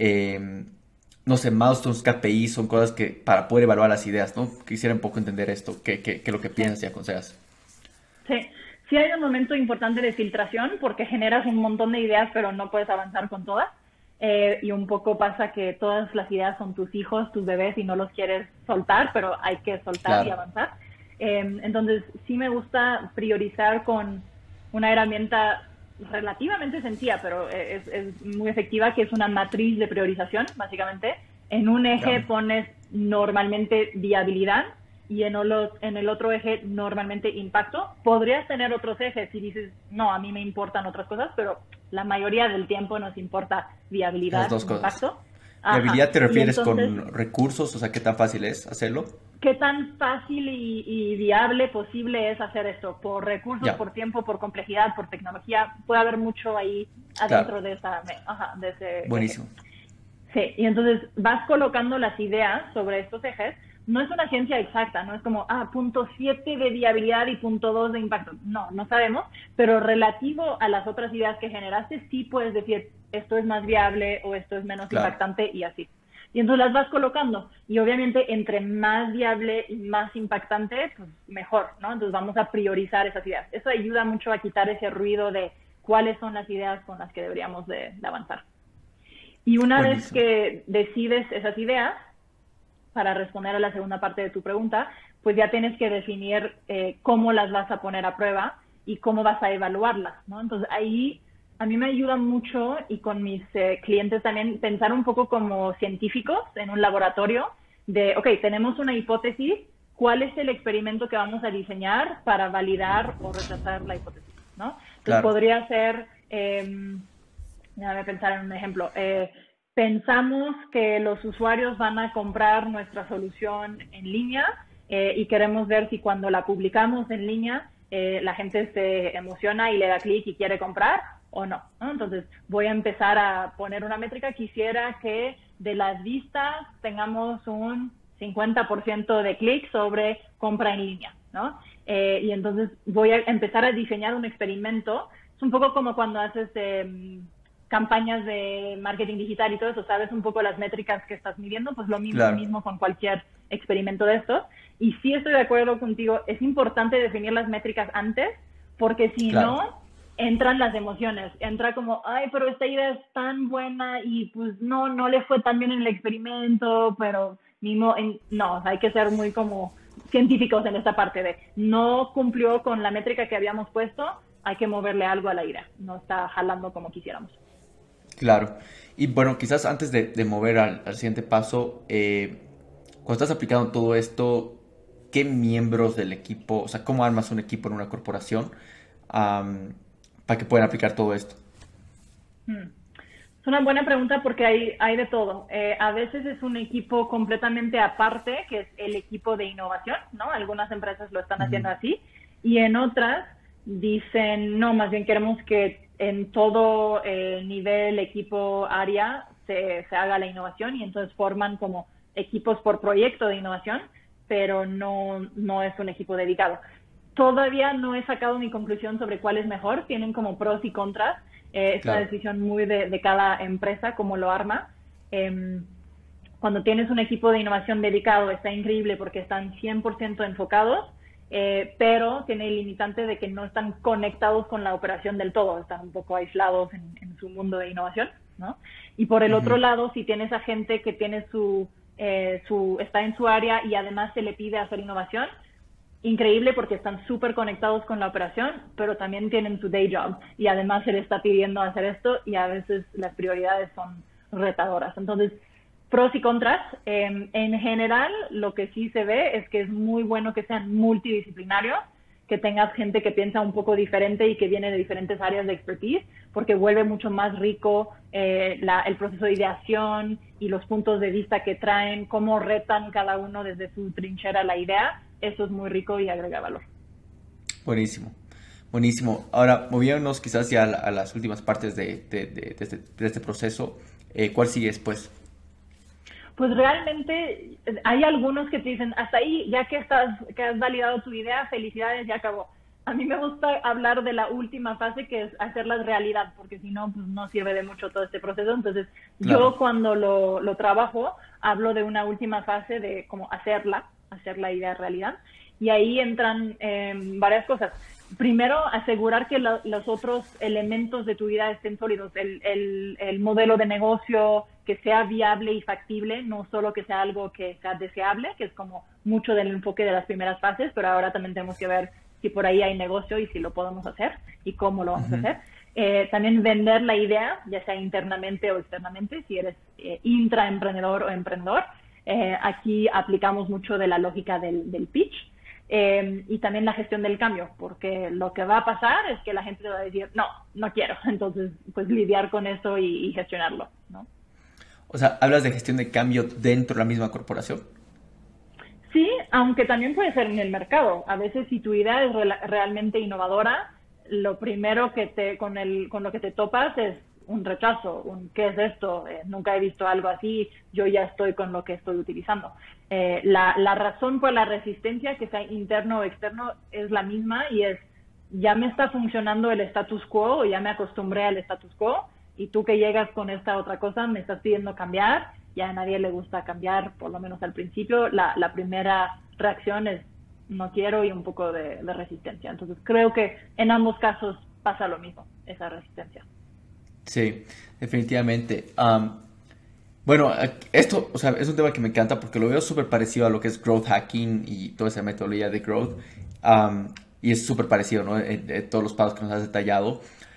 No sé, milestones, KPIs son cosas que para poder evaluar las ideas, ¿no? Quisiera un poco entender esto, qué es lo que Sí. piensas y aconsejas. Sí, sí hay un momento importante de filtración porque generas un montón de ideas pero no puedes avanzar con todas. Y un poco pasa que todas las ideas son tus hijos, tus bebés y no los quieres soltar, pero hay que soltar y Claro, avanzar. Entonces sí me gusta priorizar con una herramienta relativamente sencilla, pero es muy efectiva, que es una matriz de priorización, básicamente. En un eje ya, pones normalmente viabilidad y en el otro eje normalmente impacto. Podrías tener otros ejes si dices, no, a mí me importan otras cosas, pero la mayoría del tiempo nos importa las viabilidad, dos cosas. impacto. Ajá. ¿Viabilidad te Y refieres entonces, con recursos? O sea, ¿qué tan fácil es hacerlo? ¿qué tan fácil y viable posible es hacer esto? Por recursos, Ya, por tiempo, por complejidad, por tecnología. Puede haber mucho ahí claro, adentro de, de ese eje. buenísimo. Sí, y entonces vas colocando las ideas sobre estos ejes. No es una ciencia exacta, no es como, punto 7 de viabilidad y punto 2 de impacto. No, no sabemos, pero relativo a las otras ideas que generaste, sí puedes decir, esto es más viable o esto es menos Claro, impactante y así. Y entonces las vas colocando. Y obviamente entre más viable y más impactante, pues mejor, ¿no? Entonces vamos a priorizar esas ideas. Eso ayuda mucho a quitar ese ruido de cuáles son las ideas con las que deberíamos de avanzar. Y una vez buenísimo. que decides esas ideas, para responder a la segunda parte de tu pregunta, pues ya tienes que definir cómo las vas a poner a prueba y cómo vas a evaluarlas, ¿no? Entonces ahí a mí me ayuda mucho y con mis clientes también pensar un poco como científicos en un laboratorio de, ok, tenemos una hipótesis, ¿cuál es el experimento que vamos a diseñar para validar o rechazar la hipótesis, ¿no? Entonces Claro, podría ser, déjame pensar en un ejemplo, pensamos que los usuarios van a comprar nuestra solución en línea y queremos ver si cuando la publicamos en línea la gente se emociona y le da clic y quiere comprar o no, ¿no? Entonces voy a empezar a poner una métrica. Quisiera que de las vistas tengamos un 50% de clic sobre compra en línea, ¿no? Y entonces voy a empezar a diseñar un experimento. Es un poco como cuando haces campañas de marketing digital y todo eso, sabes un poco las métricas que estás midiendo, pues lo claro, mismo con cualquier experimento de estos. Y sí estoy de acuerdo contigo, es importante definir las métricas antes, porque si claro, no, entran las emociones, entra como, ay, pero esta idea es tan buena y pues no le fue tan bien en el experimento, pero no, hay que ser muy como científicos en esta parte de no cumplió con la métrica que habíamos puesto, hay que moverle algo a la idea, no está jalando como quisiéramos. claro. Y bueno, quizás antes de mover al siguiente paso, cuando estás aplicando todo esto, ¿qué miembros del equipo, o sea, cómo armas un equipo en una corporación am, para que puedan aplicar todo esto? Hmm. Es una buena pregunta porque hay de todo. A veces es un equipo completamente aparte, que es el equipo de innovación, ¿no? Algunas empresas lo están Ujú, haciendo así, y en otras dicen, no, más bien queremos que en todo nivel, equipo, área, se haga la innovación y entonces forman como equipos por proyecto de innovación, pero no es un equipo dedicado. Todavía no he sacado mi conclusión sobre cuál es mejor, tienen como pros y contras, es una decisión muy de cada empresa, cómo lo arma. Cuando tienes un equipo de innovación dedicado está increíble porque están 100% enfocados, pero tiene el limitante de que no están conectados con la operación del todo, están un poco aislados en su mundo de innovación, ¿no? Y por el otro lado, si tienes a gente que tiene está en su área y además se le pide hacer innovación, increíble porque están súper conectados con la operación, pero también tienen su day job y además se les está pidiendo hacer esto y a veces las prioridades son retadoras. Entonces, pros y contras. En general, lo que sí se ve es que es muy bueno que sean multidisciplinarios, que tengas gente que piensa un poco diferente y que viene de diferentes áreas de expertise, porque vuelve mucho más rico el proceso de ideación y los puntos de vista que traen, cómo retan cada uno desde su trinchera la idea. Eso es muy rico y agrega valor. Buenísimo, buenísimo. Ahora, moviéndonos quizás ya a las últimas partes de este proceso, ¿cuál sigue después? Pues realmente hay algunos que te dicen, hasta ahí, ya que has validado tu idea, felicidades, ya acabó. A mí me gusta hablar de la última fase, que es hacerla realidad, porque si no, pues no sirve de mucho todo este proceso. Entonces, claro, yo cuando lo trabajo, hablo de una última fase de cómo hacer la idea realidad. Y ahí entran varias cosas. Primero, asegurar que los otros elementos de tu vida estén sólidos. El modelo de negocio, que sea viable y factible, no solo que sea algo que sea deseable, que es como mucho del enfoque de las primeras fases, pero ahora también tenemos que ver si por ahí hay negocio y si lo podemos hacer y cómo lo vamos a hacer. También vender la idea, ya sea internamente o externamente, si eres intraemprendedor o emprendedor. Aquí aplicamos mucho de la lógica del pitch. Y también la gestión del cambio, porque lo que va a pasar es que la gente te va a decir, no quiero. Entonces, pues lidiar con eso y gestionarlo, ¿no? O sea, ¿hablas de gestión de cambio dentro de la misma corporación? Sí, aunque también puede ser en el mercado. A veces si tu idea es realmente innovadora, lo primero con lo que te topas es un rechazo, ¿qué es esto? Nunca he visto algo así, yo ya estoy con lo que estoy utilizando. La razón por la resistencia, que sea interno o externo, es la misma y es, ya me está funcionando el status quo o ya me acostumbré al status quo y tú que llegas con esta otra cosa me estás pidiendo cambiar, ya a nadie le gusta cambiar, por lo menos al principio. La primera reacción es no quiero y un poco de resistencia. Entonces creo que en ambos casos pasa lo mismo, esa resistencia. Sí, definitivamente. Bueno, esto, o sea, es un tema que me encanta porque lo veo súper parecido a lo que es growth hacking y toda esa metodología de growth. Y es súper parecido, ¿no? En todos los pasos que nos has detallado.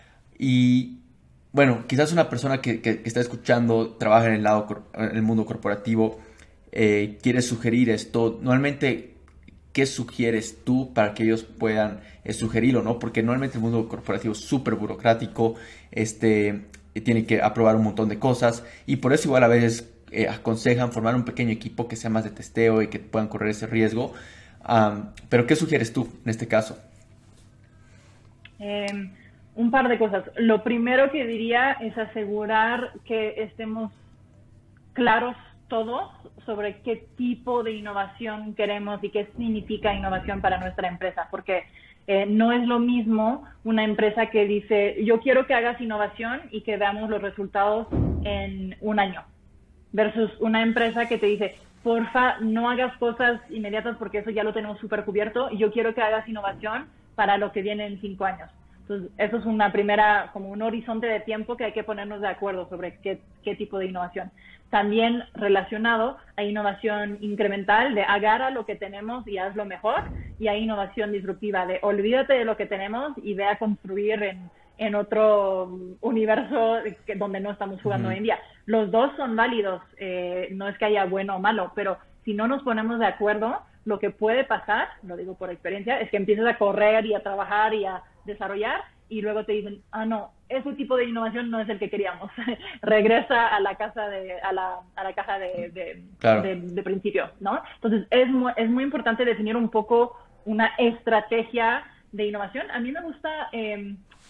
Y bueno, quizás una persona que está escuchando, trabaja en el mundo corporativo, quiere sugerir esto. Normalmente, ¿qué sugieres tú para que ellos puedan sugerirlo, ¿no? Porque normalmente el mundo corporativo es súper burocrático, tienen que aprobar un montón de cosas y por eso igual a veces aconsejan formar un pequeño equipo que sea más de testeo y que puedan correr ese riesgo. Pero ¿qué sugieres tú en este caso? Un par de cosas. Lo primero que diría es asegurar que estemos claros todos sobre qué tipo de innovación queremos y qué significa innovación para nuestra empresa, porque no es lo mismo una empresa que dice, yo quiero que hagas innovación y que veamos los resultados en un año, versus una empresa que te dice, porfa, no hagas cosas inmediatas porque eso ya lo tenemos súper cubierto y yo quiero que hagas innovación para lo que viene en 5 años. Entonces, eso es una primera, como un horizonte de tiempo que hay que ponernos de acuerdo sobre qué tipo de innovación. También relacionado a innovación incremental, de agarra lo que tenemos y hazlo mejor, y hay innovación disruptiva, de olvídate de lo que tenemos y ve a construir en otro universo donde no estamos jugando hoy en día. Los dos son válidos, no es que haya bueno o malo, pero si no nos ponemos de acuerdo, lo que puede pasar, lo digo por experiencia, es que empieces a correr y a trabajar y a desarrollar y luego te dicen, no, ese tipo de innovación no es el que queríamos. Regresa a la casa a la caja claro, de principio, ¿no? Entonces es muy importante definir un poco una estrategia de innovación. A mí me gusta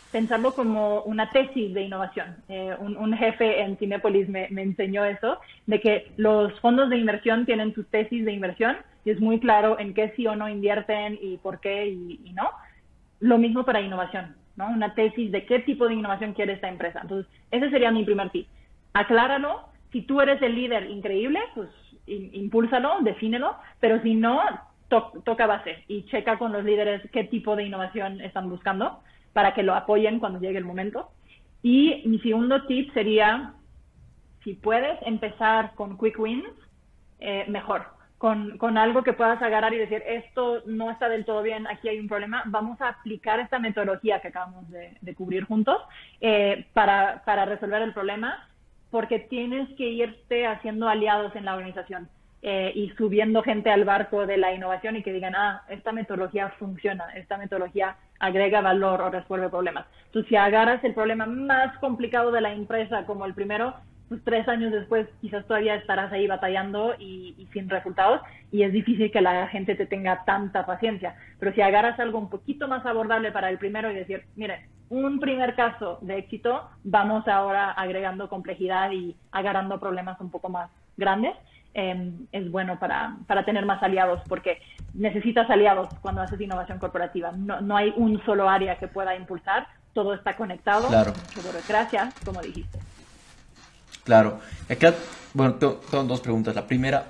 pensarlo como una tesis de innovación. Un jefe en Cinépolis me enseñó eso, de que los fondos de inversión tienen sus tesis de inversión y es muy claro en qué sí o no invierten y por qué y no. Lo mismo para innovación, ¿no? Una tesis de qué tipo de innovación quiere esta empresa. Entonces, ese sería mi primer tip. Acláralo. Si tú eres el líder increíble, pues impúlsalo, defínelo, pero si no, toca base y checa con los líderes qué tipo de innovación están buscando para que lo apoyen cuando llegue el momento. Y mi segundo tip sería, si puedes empezar con quick wins, mejor. Con algo que puedas agarrar y decir, esto no está del todo bien, aquí hay un problema, vamos a aplicar esta metodología que acabamos de cubrir juntos para resolver el problema, porque tienes que irte haciendo aliados en la organización y subiendo gente al barco de la innovación y que digan, esta metodología funciona, esta metodología agrega valor o resuelve problemas. Entonces, si agarras el problema más complicado de la empresa como el primero, pues 3 años después quizás todavía estarás ahí batallando y sin resultados y es difícil que la gente te tenga tanta paciencia. Pero si agarras algo un poquito más abordable para el primero y decir, mire, un primer caso de éxito, vamos ahora agregando complejidad y agarrando problemas un poco más grandes, es bueno para tener más aliados, porque necesitas aliados cuando haces innovación corporativa. No hay un solo área que pueda impulsar, todo está conectado, Claro. mucha burocracia, como dijiste. Claro. Acá, bueno, tengo 2 preguntas. La primera,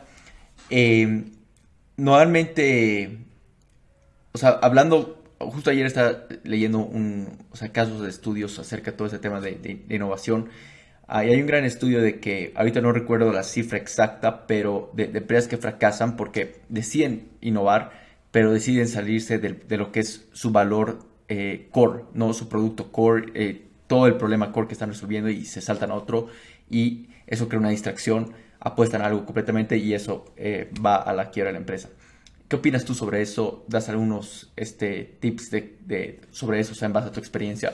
normalmente, o sea, hablando, justo ayer estaba leyendo casos de estudios acerca de todo ese tema de innovación. Y hay un gran estudio de que, ahorita no recuerdo la cifra exacta, pero de empresas que fracasan porque deciden innovar, pero deciden salirse de lo que es su valor core, no su producto core, todo el problema core que están resolviendo y se saltan a otro y eso crea una distracción, apuestan a algo completamente y eso va a la quiebra de la empresa. ¿Qué opinas tú sobre eso? ¿Das algunos tips sobre eso, o sea, en base a tu experiencia?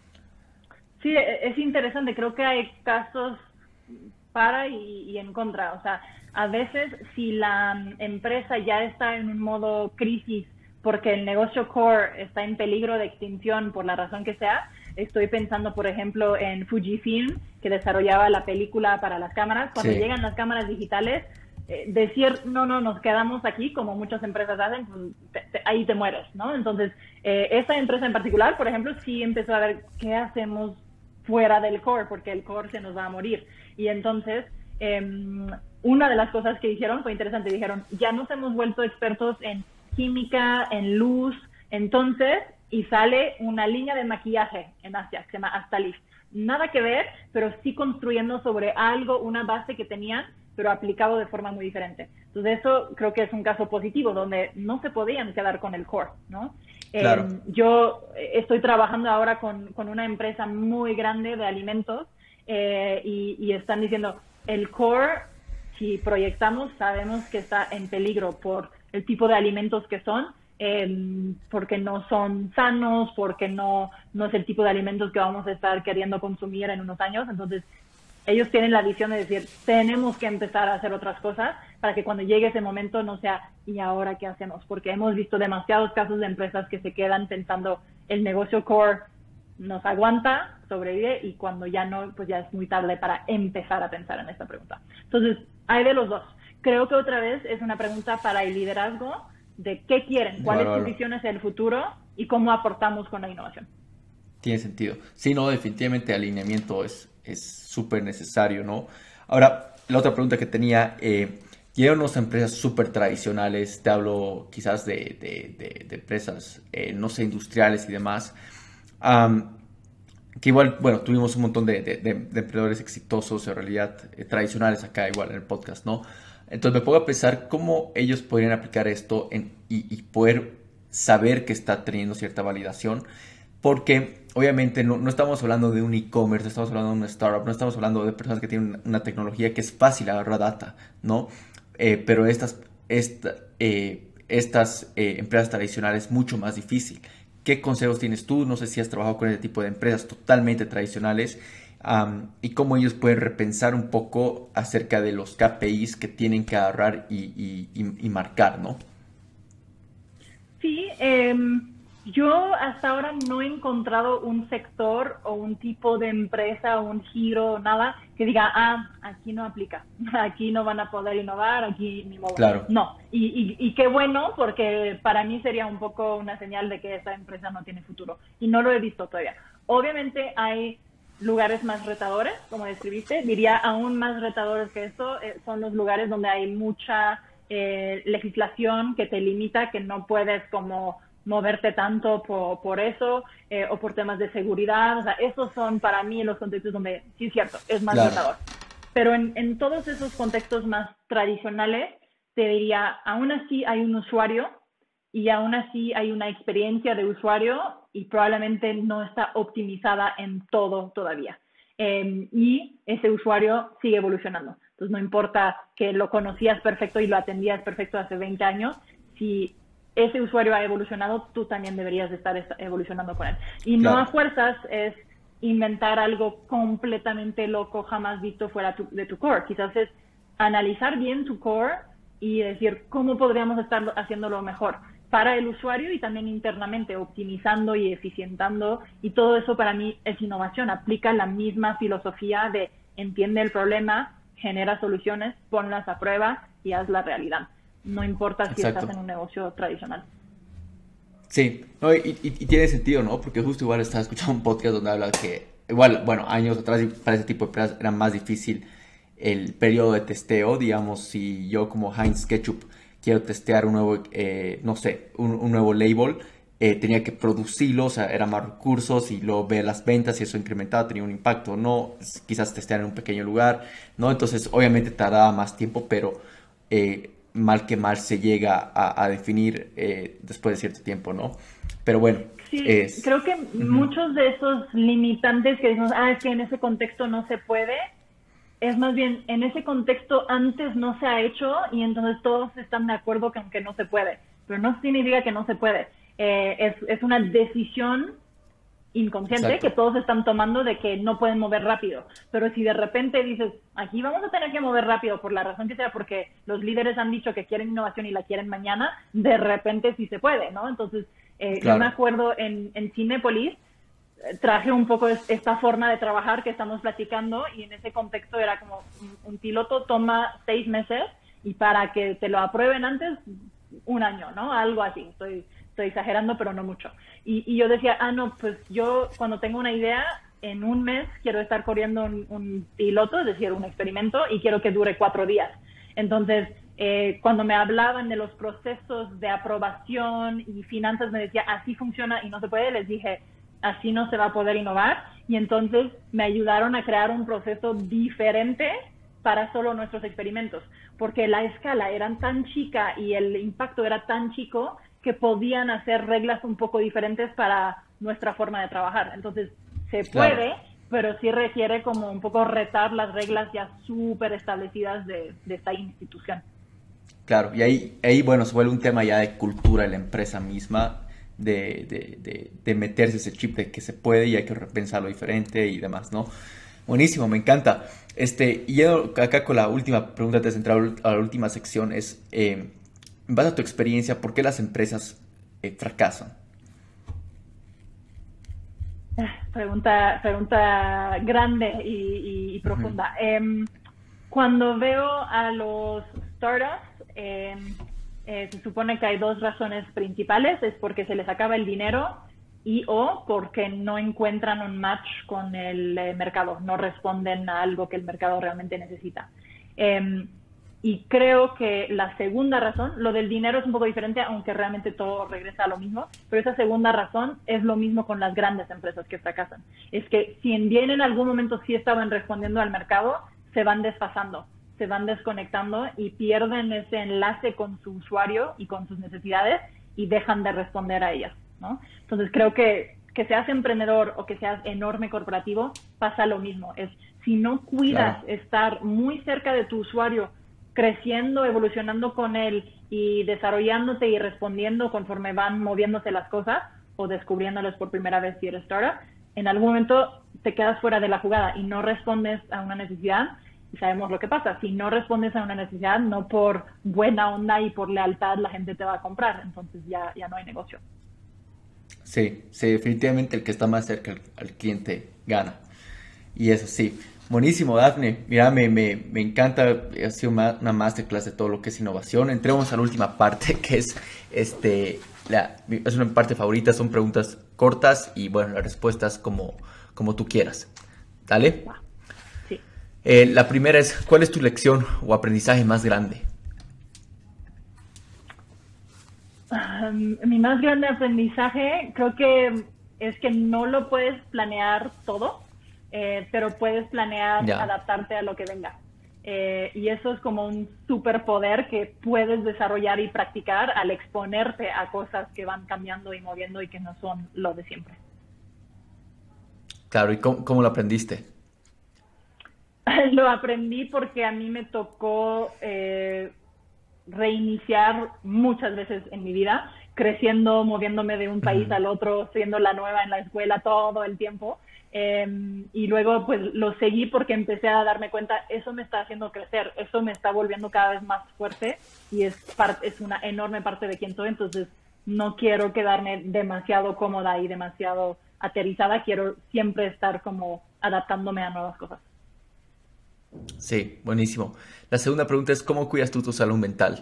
Sí, es interesante. Creo que hay casos para y en contra. O sea, a veces si la empresa ya está en un modo crisis porque el negocio core está en peligro de extinción por la razón que sea, estoy pensando, por ejemplo, en Fujifilm, que desarrollaba la película para las cámaras. Cuando Sí. llegan las cámaras digitales, decir, no, nos quedamos aquí, como muchas empresas hacen, pues ahí te mueres, ¿no? Entonces, esa empresa en particular, por ejemplo, sí empezó a ver qué hacemos fuera del core, porque el core se nos va a morir. Y entonces, una de las cosas que dijeron fue interesante. Dijeron, ya nos hemos vuelto expertos en química, en luz, entonces, y sale una línea de maquillaje en Asia que se llama Astalif. Nada que ver, pero sí construyendo sobre algo, una base que tenían, pero aplicado de forma muy diferente. Entonces, eso creo que es un caso positivo, donde no se podían quedar con el core, ¿no? Claro. Yo estoy trabajando ahora con una empresa muy grande de alimentos y están diciendo, el core, si proyectamos, sabemos que está en peligro por el tipo de alimentos que son, porque no son sanos, porque no es el tipo de alimentos que vamos a estar queriendo consumir en unos años. Entonces, ellos tienen la visión de decir, tenemos que empezar a hacer otras cosas para que cuando llegue ese momento no sea, ¿y ahora qué hacemos? Porque hemos visto demasiados casos de empresas que se quedan pensando, el negocio core nos aguanta, sobrevive, y cuando ya no, pues ya es muy tarde para empezar a pensar en esta pregunta. Entonces, hay de los dos. Creo que otra vez es una pregunta para el liderazgo de qué quieren, cuál es su visión hacia el futuro y cómo aportamos con la innovación. Tiene sentido. Sí, no, definitivamente alineamiento es súper necesario, ¿no? Ahora, la otra pregunta que tenía, llegan unas empresas súper tradicionales, te hablo quizás de empresas, no sé, industriales y demás, que igual, bueno, tuvimos un montón de emprendedores exitosos, en realidad, tradicionales acá igual en el podcast, ¿no? Entonces me pongo a pensar cómo ellos podrían aplicar esto y poder saber que está teniendo cierta validación, porque obviamente no estamos hablando de un e-commerce, no estamos hablando de una startup, no estamos hablando de personas que tienen una tecnología que es fácil agarrar data, ¿no? Pero estas empresas tradicionales es mucho más difícil. ¿Qué consejos tienes tú? No sé si has trabajado con ese tipo de empresas totalmente tradicionales y cómo ellos pueden repensar un poco acerca de los KPIs que tienen que agarrar y marcar, ¿no? Sí, Yo hasta ahora no he encontrado un sector o un tipo de empresa o un giro o nada que diga, aquí no aplica, aquí no van a poder innovar, aquí ni modo. Claro. No, y qué bueno, porque para mí sería un poco una señal de que esa empresa no tiene futuro. Y no lo he visto todavía. Obviamente hay lugares más retadores, como describiste. Diría aún más retadores que eso, son los lugares donde hay mucha legislación que te limita, que no puedes como moverte tanto por eso, o por temas de seguridad. O sea, esos son para mí los contextos donde, sí es cierto, es más retador. Pero en todos esos contextos más tradicionales, te diría, aún así hay un usuario y aún así hay una experiencia de usuario y probablemente no está optimizada en todo todavía. Y ese usuario sigue evolucionando. Entonces, no importa que lo conocías perfecto y lo atendías perfecto hace 20 años, si ese usuario ha evolucionado, tú también deberías de estar evolucionando con él. Y no a fuerzas es inventar algo completamente loco, jamás visto fuera de tu core. Quizás es analizar bien tu core y decir cómo podríamos estar haciéndolo mejor para el usuario y también internamente, optimizando y eficientando. Y todo eso para mí es innovación. Aplica la misma filosofía de entiende el problema, genera soluciones, ponlas a prueba y haz la realidad. No importa si estás en un negocio tradicional. Sí, no, y tiene sentido, ¿no? Porque justo igual estaba escuchando un podcast donde habla que, igual, bueno, años atrás para ese tipo de empresas era más difícil el periodo de testeo. Digamos, si yo como Heinz Ketchup quiero testear un nuevo, no sé, un nuevo label, tenía que producirlo, o sea, eran más recursos y luego ver las ventas y eso incrementaba, tenía un impacto, ¿no? Quizás testear en un pequeño lugar, ¿no? Entonces, obviamente tardaba más tiempo, pero mal que mal se llega a definir después de cierto tiempo, ¿no? Pero bueno. Sí, creo que muchos de esos limitantes que decimos, es que en ese contexto no se puede, es más bien, en ese contexto antes no se ha hecho y entonces todos están de acuerdo que aunque no se puede, pero no significa que no se puede. Es una decisión inconsciente que todos están tomando de que no pueden mover rápido. Pero si de repente dices, aquí vamos a tener que mover rápido por la razón que sea, porque los líderes han dicho que quieren innovación y la quieren mañana, de repente sí se puede, ¿no? Entonces, yo me acuerdo en Cinépolis, traje un poco esta forma de trabajar que estamos platicando y en ese contexto era como un piloto toma 6 meses y para que te lo aprueben antes, 1 año, ¿no? Algo así. Estoy exagerando, pero no mucho. Y yo decía, no, pues yo cuando tengo una idea, en 1 mes quiero estar corriendo un piloto, es decir, un experimento, y quiero que dure 4 días. Entonces, cuando me hablaban de los procesos de aprobación y finanzas, me decía, así funciona y no se puede, les dije, así no se va a poder innovar. Y entonces me ayudaron a crear un proceso diferente para solo nuestros experimentos, porque la escala era tan chica y el impacto era tan chico que podían hacer reglas un poco diferentes para nuestra forma de trabajar. Entonces, se puede, pero sí requiere como un poco retar las reglas ya súper establecidas de esta institución. Claro, y ahí, bueno, se vuelve un tema ya de cultura de la empresa misma, de meterse ese chip de que se puede y hay que repensarlo diferente y demás, ¿no? Buenísimo, me encanta. Y yo acá con la última pregunta antes de entrar a la última sección es, en base a tu experiencia, ¿por qué las empresas fracasan? Pregunta grande y profunda. Cuando veo a los startups, se supone que hay 2 razones principales. Es porque se les acaba el dinero o porque no encuentran un match con el mercado, no responden a algo que el mercado realmente necesita. Y creo que la segunda razón, lo del dinero es un poco diferente, aunque realmente todo regresa a lo mismo, pero esa segunda razón es lo mismo con las grandes empresas que fracasan. Es que si bien en algún momento sí estaban respondiendo al mercado, se van desfasando, se van desconectando y pierden ese enlace con su usuario y con sus necesidades y dejan de responder a ellas, ¿no? Entonces creo que seas emprendedor o que seas enorme corporativo, pasa lo mismo. Es si no cuidas estar muy cerca de tu usuario, creciendo, evolucionando con él y desarrollándote y respondiendo conforme van moviéndose las cosas o descubriéndolas por primera vez si eres startup, en algún momento te quedas fuera de la jugada y no respondes a una necesidad. Y sabemos lo que pasa, si no respondes a una necesidad, no por buena onda y por lealtad la gente te va a comprar, entonces ya no hay negocio. Sí, sí, definitivamente el que está más cerca al cliente gana. Y eso sí. Buenísimo, Dafne. Mira, me encanta. Ha sido una masterclass de todo lo que es innovación. Entremos a la última parte, que es es una parte favorita. Son preguntas cortas y bueno, las respuestas como tú quieras. ¿Dale? Sí. La primera es, ¿cuál es tu lección o aprendizaje más grande? Mi más grande aprendizaje creo que es que no lo puedes planear todo, pero puedes planear Ya, adaptarte a lo que venga. Y eso es como un superpoder que puedes desarrollar y practicar al exponerte a cosas que van cambiando y moviendo y que no son lo de siempre. claro. ¿Y cómo lo aprendiste? Lo aprendí porque a mí me tocó reiniciar muchas veces en mi vida, creciendo, moviéndome de un país Ujú. al otro, siendo la nueva en la escuela todo el tiempo. Y luego pues lo seguí porque empecé a darme cuenta, eso me está haciendo crecer, eso me está volviendo cada vez más fuerte y es una enorme parte de quién soy, entonces no quiero quedarme demasiado cómoda y demasiado aterrizada, quiero siempre estar como adaptándome a nuevas cosas. Sí, buenísimo. La segunda pregunta es, ¿cómo cuidas tú tu salud mental?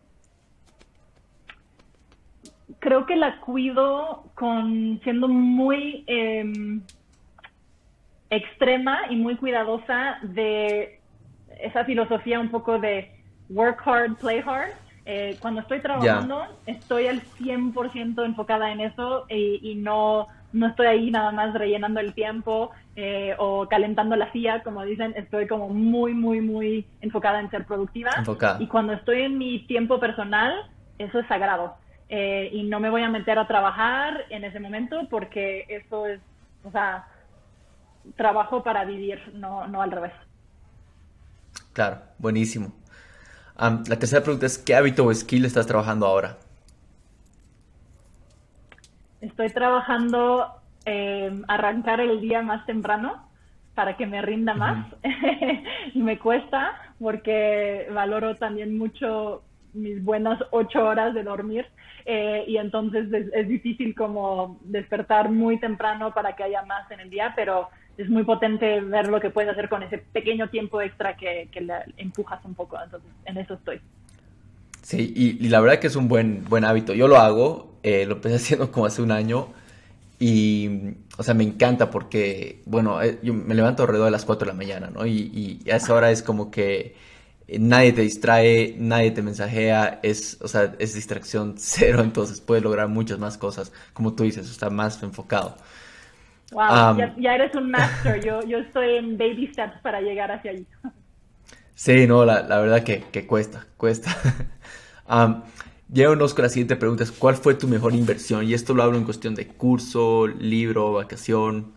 Creo que la cuido con siendo muy extrema y muy cuidadosa de esa filosofía un poco de work hard, play hard. Cuando estoy Ya, trabajando, estoy al 100% enfocada en eso y no estoy ahí nada más rellenando el tiempo o calentando la silla, como dicen, estoy como muy, muy, muy enfocada en ser productiva. Y enfocada. cuando estoy en mi tiempo personal, eso es sagrado. Y no me voy a meter a trabajar en ese momento porque eso es, o sea, trabajo para vivir, no al revés. Claro, buenísimo. La tercera pregunta es, ¿qué hábito o skill estás trabajando ahora? Estoy trabajando arrancar el día más temprano para que me rinda más. Ujú. Y me cuesta porque valoro también mucho mis buenas 8 horas de dormir y entonces es difícil como despertar muy temprano para que haya más en el día, pero es muy potente ver lo que puedes hacer con ese pequeño tiempo extra que le empujas un poco, entonces en eso estoy. Sí, y la verdad que es un buen hábito. Yo lo hago, lo empecé haciendo como hace un año y, o sea, me encanta porque, bueno, yo me levanto alrededor de las 4 de la mañana, ¿no? Y a esa hora es como que nadie te distrae, nadie te mensajea, o sea, es distracción cero, entonces puedes lograr muchas más cosas, como tú dices, está más enfocado. Wow, Am, ya eres un master, yo estoy en baby steps para llegar hacia allí. sí, no, la verdad que cuesta. Am, Llévanos con la siguiente pregunta, es, ¿cuál fue tu mejor inversión? Y esto lo hablo en cuestión de curso, libro, vacación.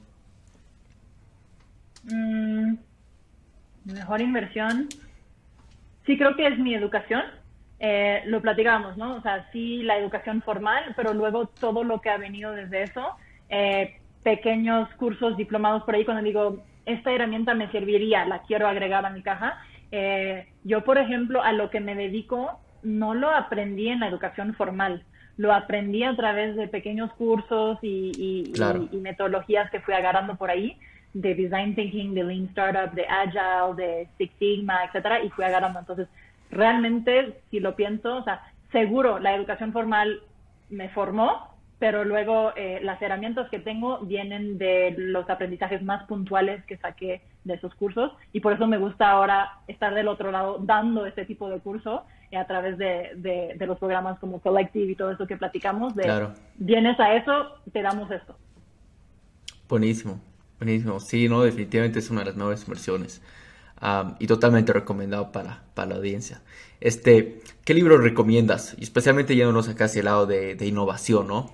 Mm, Mejor inversión. Sí, creo que es mi educación. Lo platicábamos, ¿no? O sea, sí, la educación formal, pero luego todo lo que ha venido desde eso, pequeños cursos, diplomados por ahí, cuando digo, esta herramienta me serviría, la quiero agregar a mi caja. Yo, por ejemplo, a lo que me dedico, no lo aprendí en la educación formal, lo aprendí a través de pequeños cursos Claro, y metodologías que fui agarrando por ahí de design thinking, de lean startup, de agile, de Six Sigma, etcétera, y fui agarrando. Entonces, realmente, si lo pienso, o sea, seguro la educación formal me formó, pero luego las herramientas que tengo vienen de los aprendizajes más puntuales que saqué de esos cursos y por eso me gusta ahora estar del otro lado dando este tipo de curso a través de los programas como Collective y todo eso que platicamos, de claro. vienes a eso, te damos esto. Buenísimo, buenísimo. Sí, no, definitivamente es una de las mejores inversiones. Y totalmente recomendado para la audiencia. ¿Qué libro recomiendas? Y especialmente yéndonos acá hacia el lado de innovación, ¿no?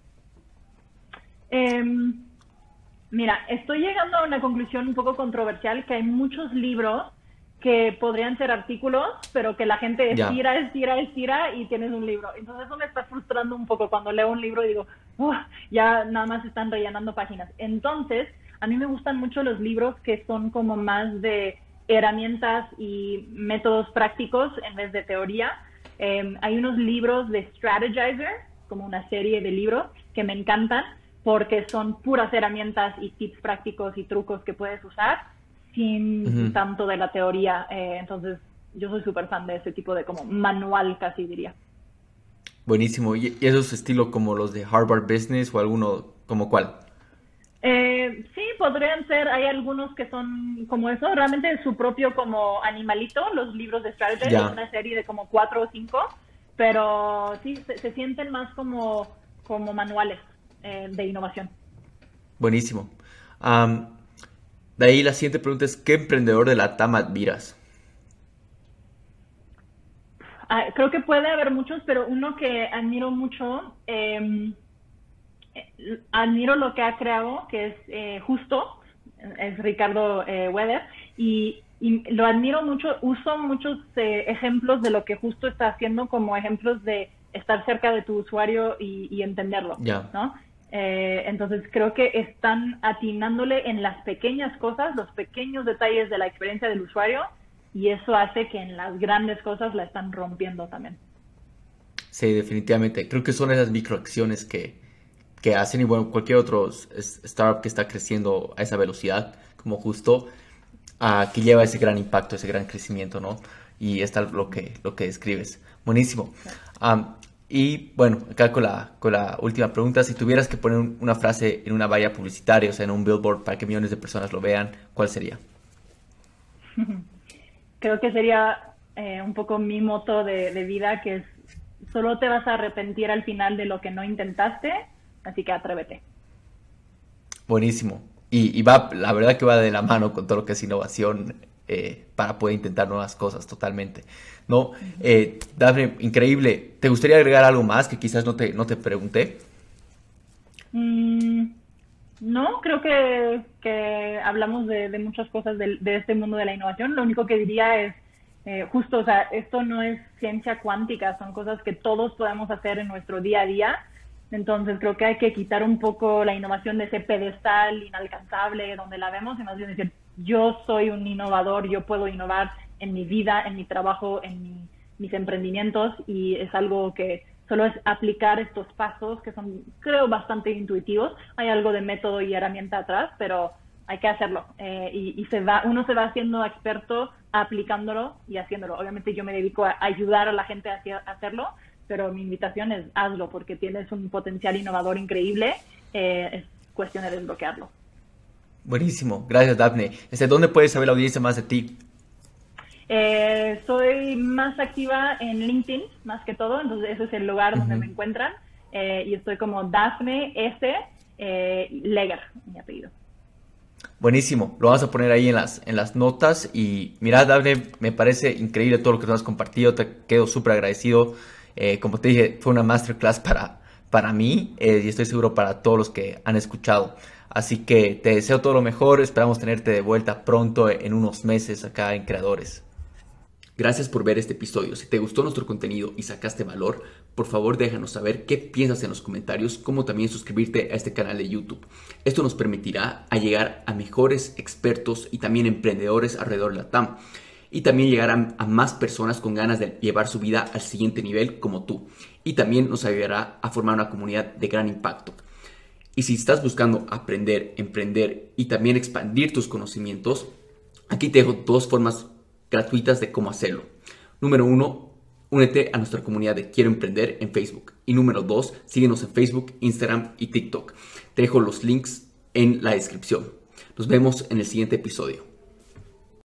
Eh, Mira, estoy llegando a una conclusión un poco controversial, que hay muchos libros que podrían ser artículos, pero que la gente Ya, estira, estira, estira y tienes un libro. Entonces eso me está frustrando un poco cuando leo un libro y digo, ya nada más están rellenando páginas. Entonces, a mí me gustan mucho los libros que son como más de herramientas y métodos prácticos en vez de teoría. Hay unos libros de Strategizer, como una serie de libros, que me encantan porque son puras herramientas y tips prácticos y trucos que puedes usar sin tanto de la teoría. Entonces, yo soy súper fan de ese tipo de como manual, casi diría. Buenísimo. ¿Y esos estilos como los de Harvard Business o alguno como cuál? Sí, podrían ser, hay algunos que son como eso, realmente su propio como animalito, los libros de Strategy, Ya. es una serie de como 4 o 5, pero sí, se sienten más como manuales de innovación. Buenísimo. Am, de ahí la siguiente pregunta es, ¿qué emprendedor de la TAM admiras? Creo que puede haber muchos, pero uno que admiro mucho, admiro lo que ha creado, que es Justo, es Ricardo Weber, y lo admiro mucho, uso muchos ejemplos de lo que Justo está haciendo como ejemplos de estar cerca de tu usuario y entenderlo, Ya. ¿no? Entonces creo que están atinándole en las pequeñas cosas, los pequeños detalles de la experiencia del usuario, y eso hace que en las grandes cosas la están rompiendo también. Sí, definitivamente. Creo que son esas microacciones que hacen, y bueno, cualquier otro startup que está creciendo a esa velocidad, como Justo, que lleva ese gran impacto, ese gran crecimiento, ¿no? Y está lo que describes. Buenísimo. Y bueno, acá con la última pregunta, si tuvieras que poner una frase en una valla publicitaria, o sea, en un billboard para que millones de personas lo vean, ¿cuál sería? Creo que sería un poco mi moto de vida, que es solo te vas a arrepentir al final de lo que no intentaste, así que atrévete. Buenísimo. Y va, la verdad que va de la mano con todo lo que es innovación, para poder intentar nuevas cosas totalmente, ¿no? Dafne, increíble. ¿Te gustaría agregar algo más que quizás no te pregunté? Mm, no, creo que hablamos de muchas cosas de este mundo de la innovación. Lo único que diría es, justo, o sea, esto no es ciencia cuántica, son cosas que todos podemos hacer en nuestro día a día. Entonces creo que hay que quitar un poco la innovación de ese pedestal inalcanzable donde la vemos y más bien decir, yo soy un innovador, yo puedo innovar en mi vida, en mi trabajo, en mis emprendimientos, y es algo que solo es aplicar estos pasos que son, creo, bastante intuitivos. Hay algo de método y herramienta atrás, pero hay que hacerlo. Uno se va haciendo experto aplicándolo y haciéndolo. Obviamente yo me dedico a ayudar a la gente a hacerlo, pero mi invitación es hazlo porque tienes un potencial innovador increíble. Es cuestión de desbloquearlo. Buenísimo. Gracias, Dafne. ¿Dónde puede saber la audiencia más de ti? Soy más activa en LinkedIn, más que todo, entonces ese es el lugar donde me encuentran. Y estoy como Dafne S. Leger, mi apellido. Buenísimo. Lo vamos a poner ahí en las notas. Y mira, Dafne, me parece increíble todo lo que nos has compartido. Te quedo súper agradecido. Como te dije, fue una masterclass para mí, y estoy seguro para todos los que han escuchado. Así que te deseo todo lo mejor. Esperamos tenerte de vuelta pronto en unos meses acá en Creadores. Gracias por ver este episodio. Si te gustó nuestro contenido y sacaste valor, por favor déjanos saber qué piensas en los comentarios, como también suscribirte a este canal de YouTube. Esto nos permitirá llegar a mejores expertos y también emprendedores alrededor de la TAM. Y también llegar a más personas con ganas de llevar su vida al siguiente nivel como tú. Y también nos ayudará a formar una comunidad de gran impacto. Y si estás buscando aprender, emprender y también expandir tus conocimientos, aquí te dejo 2 formas gratuitas de cómo hacerlo. Número 1, únete a nuestra comunidad de Quiero Emprender en Facebook. Y número 2, síguenos en Facebook, Instagram y TikTok. Te dejo los links en la descripción. Nos vemos en el siguiente episodio.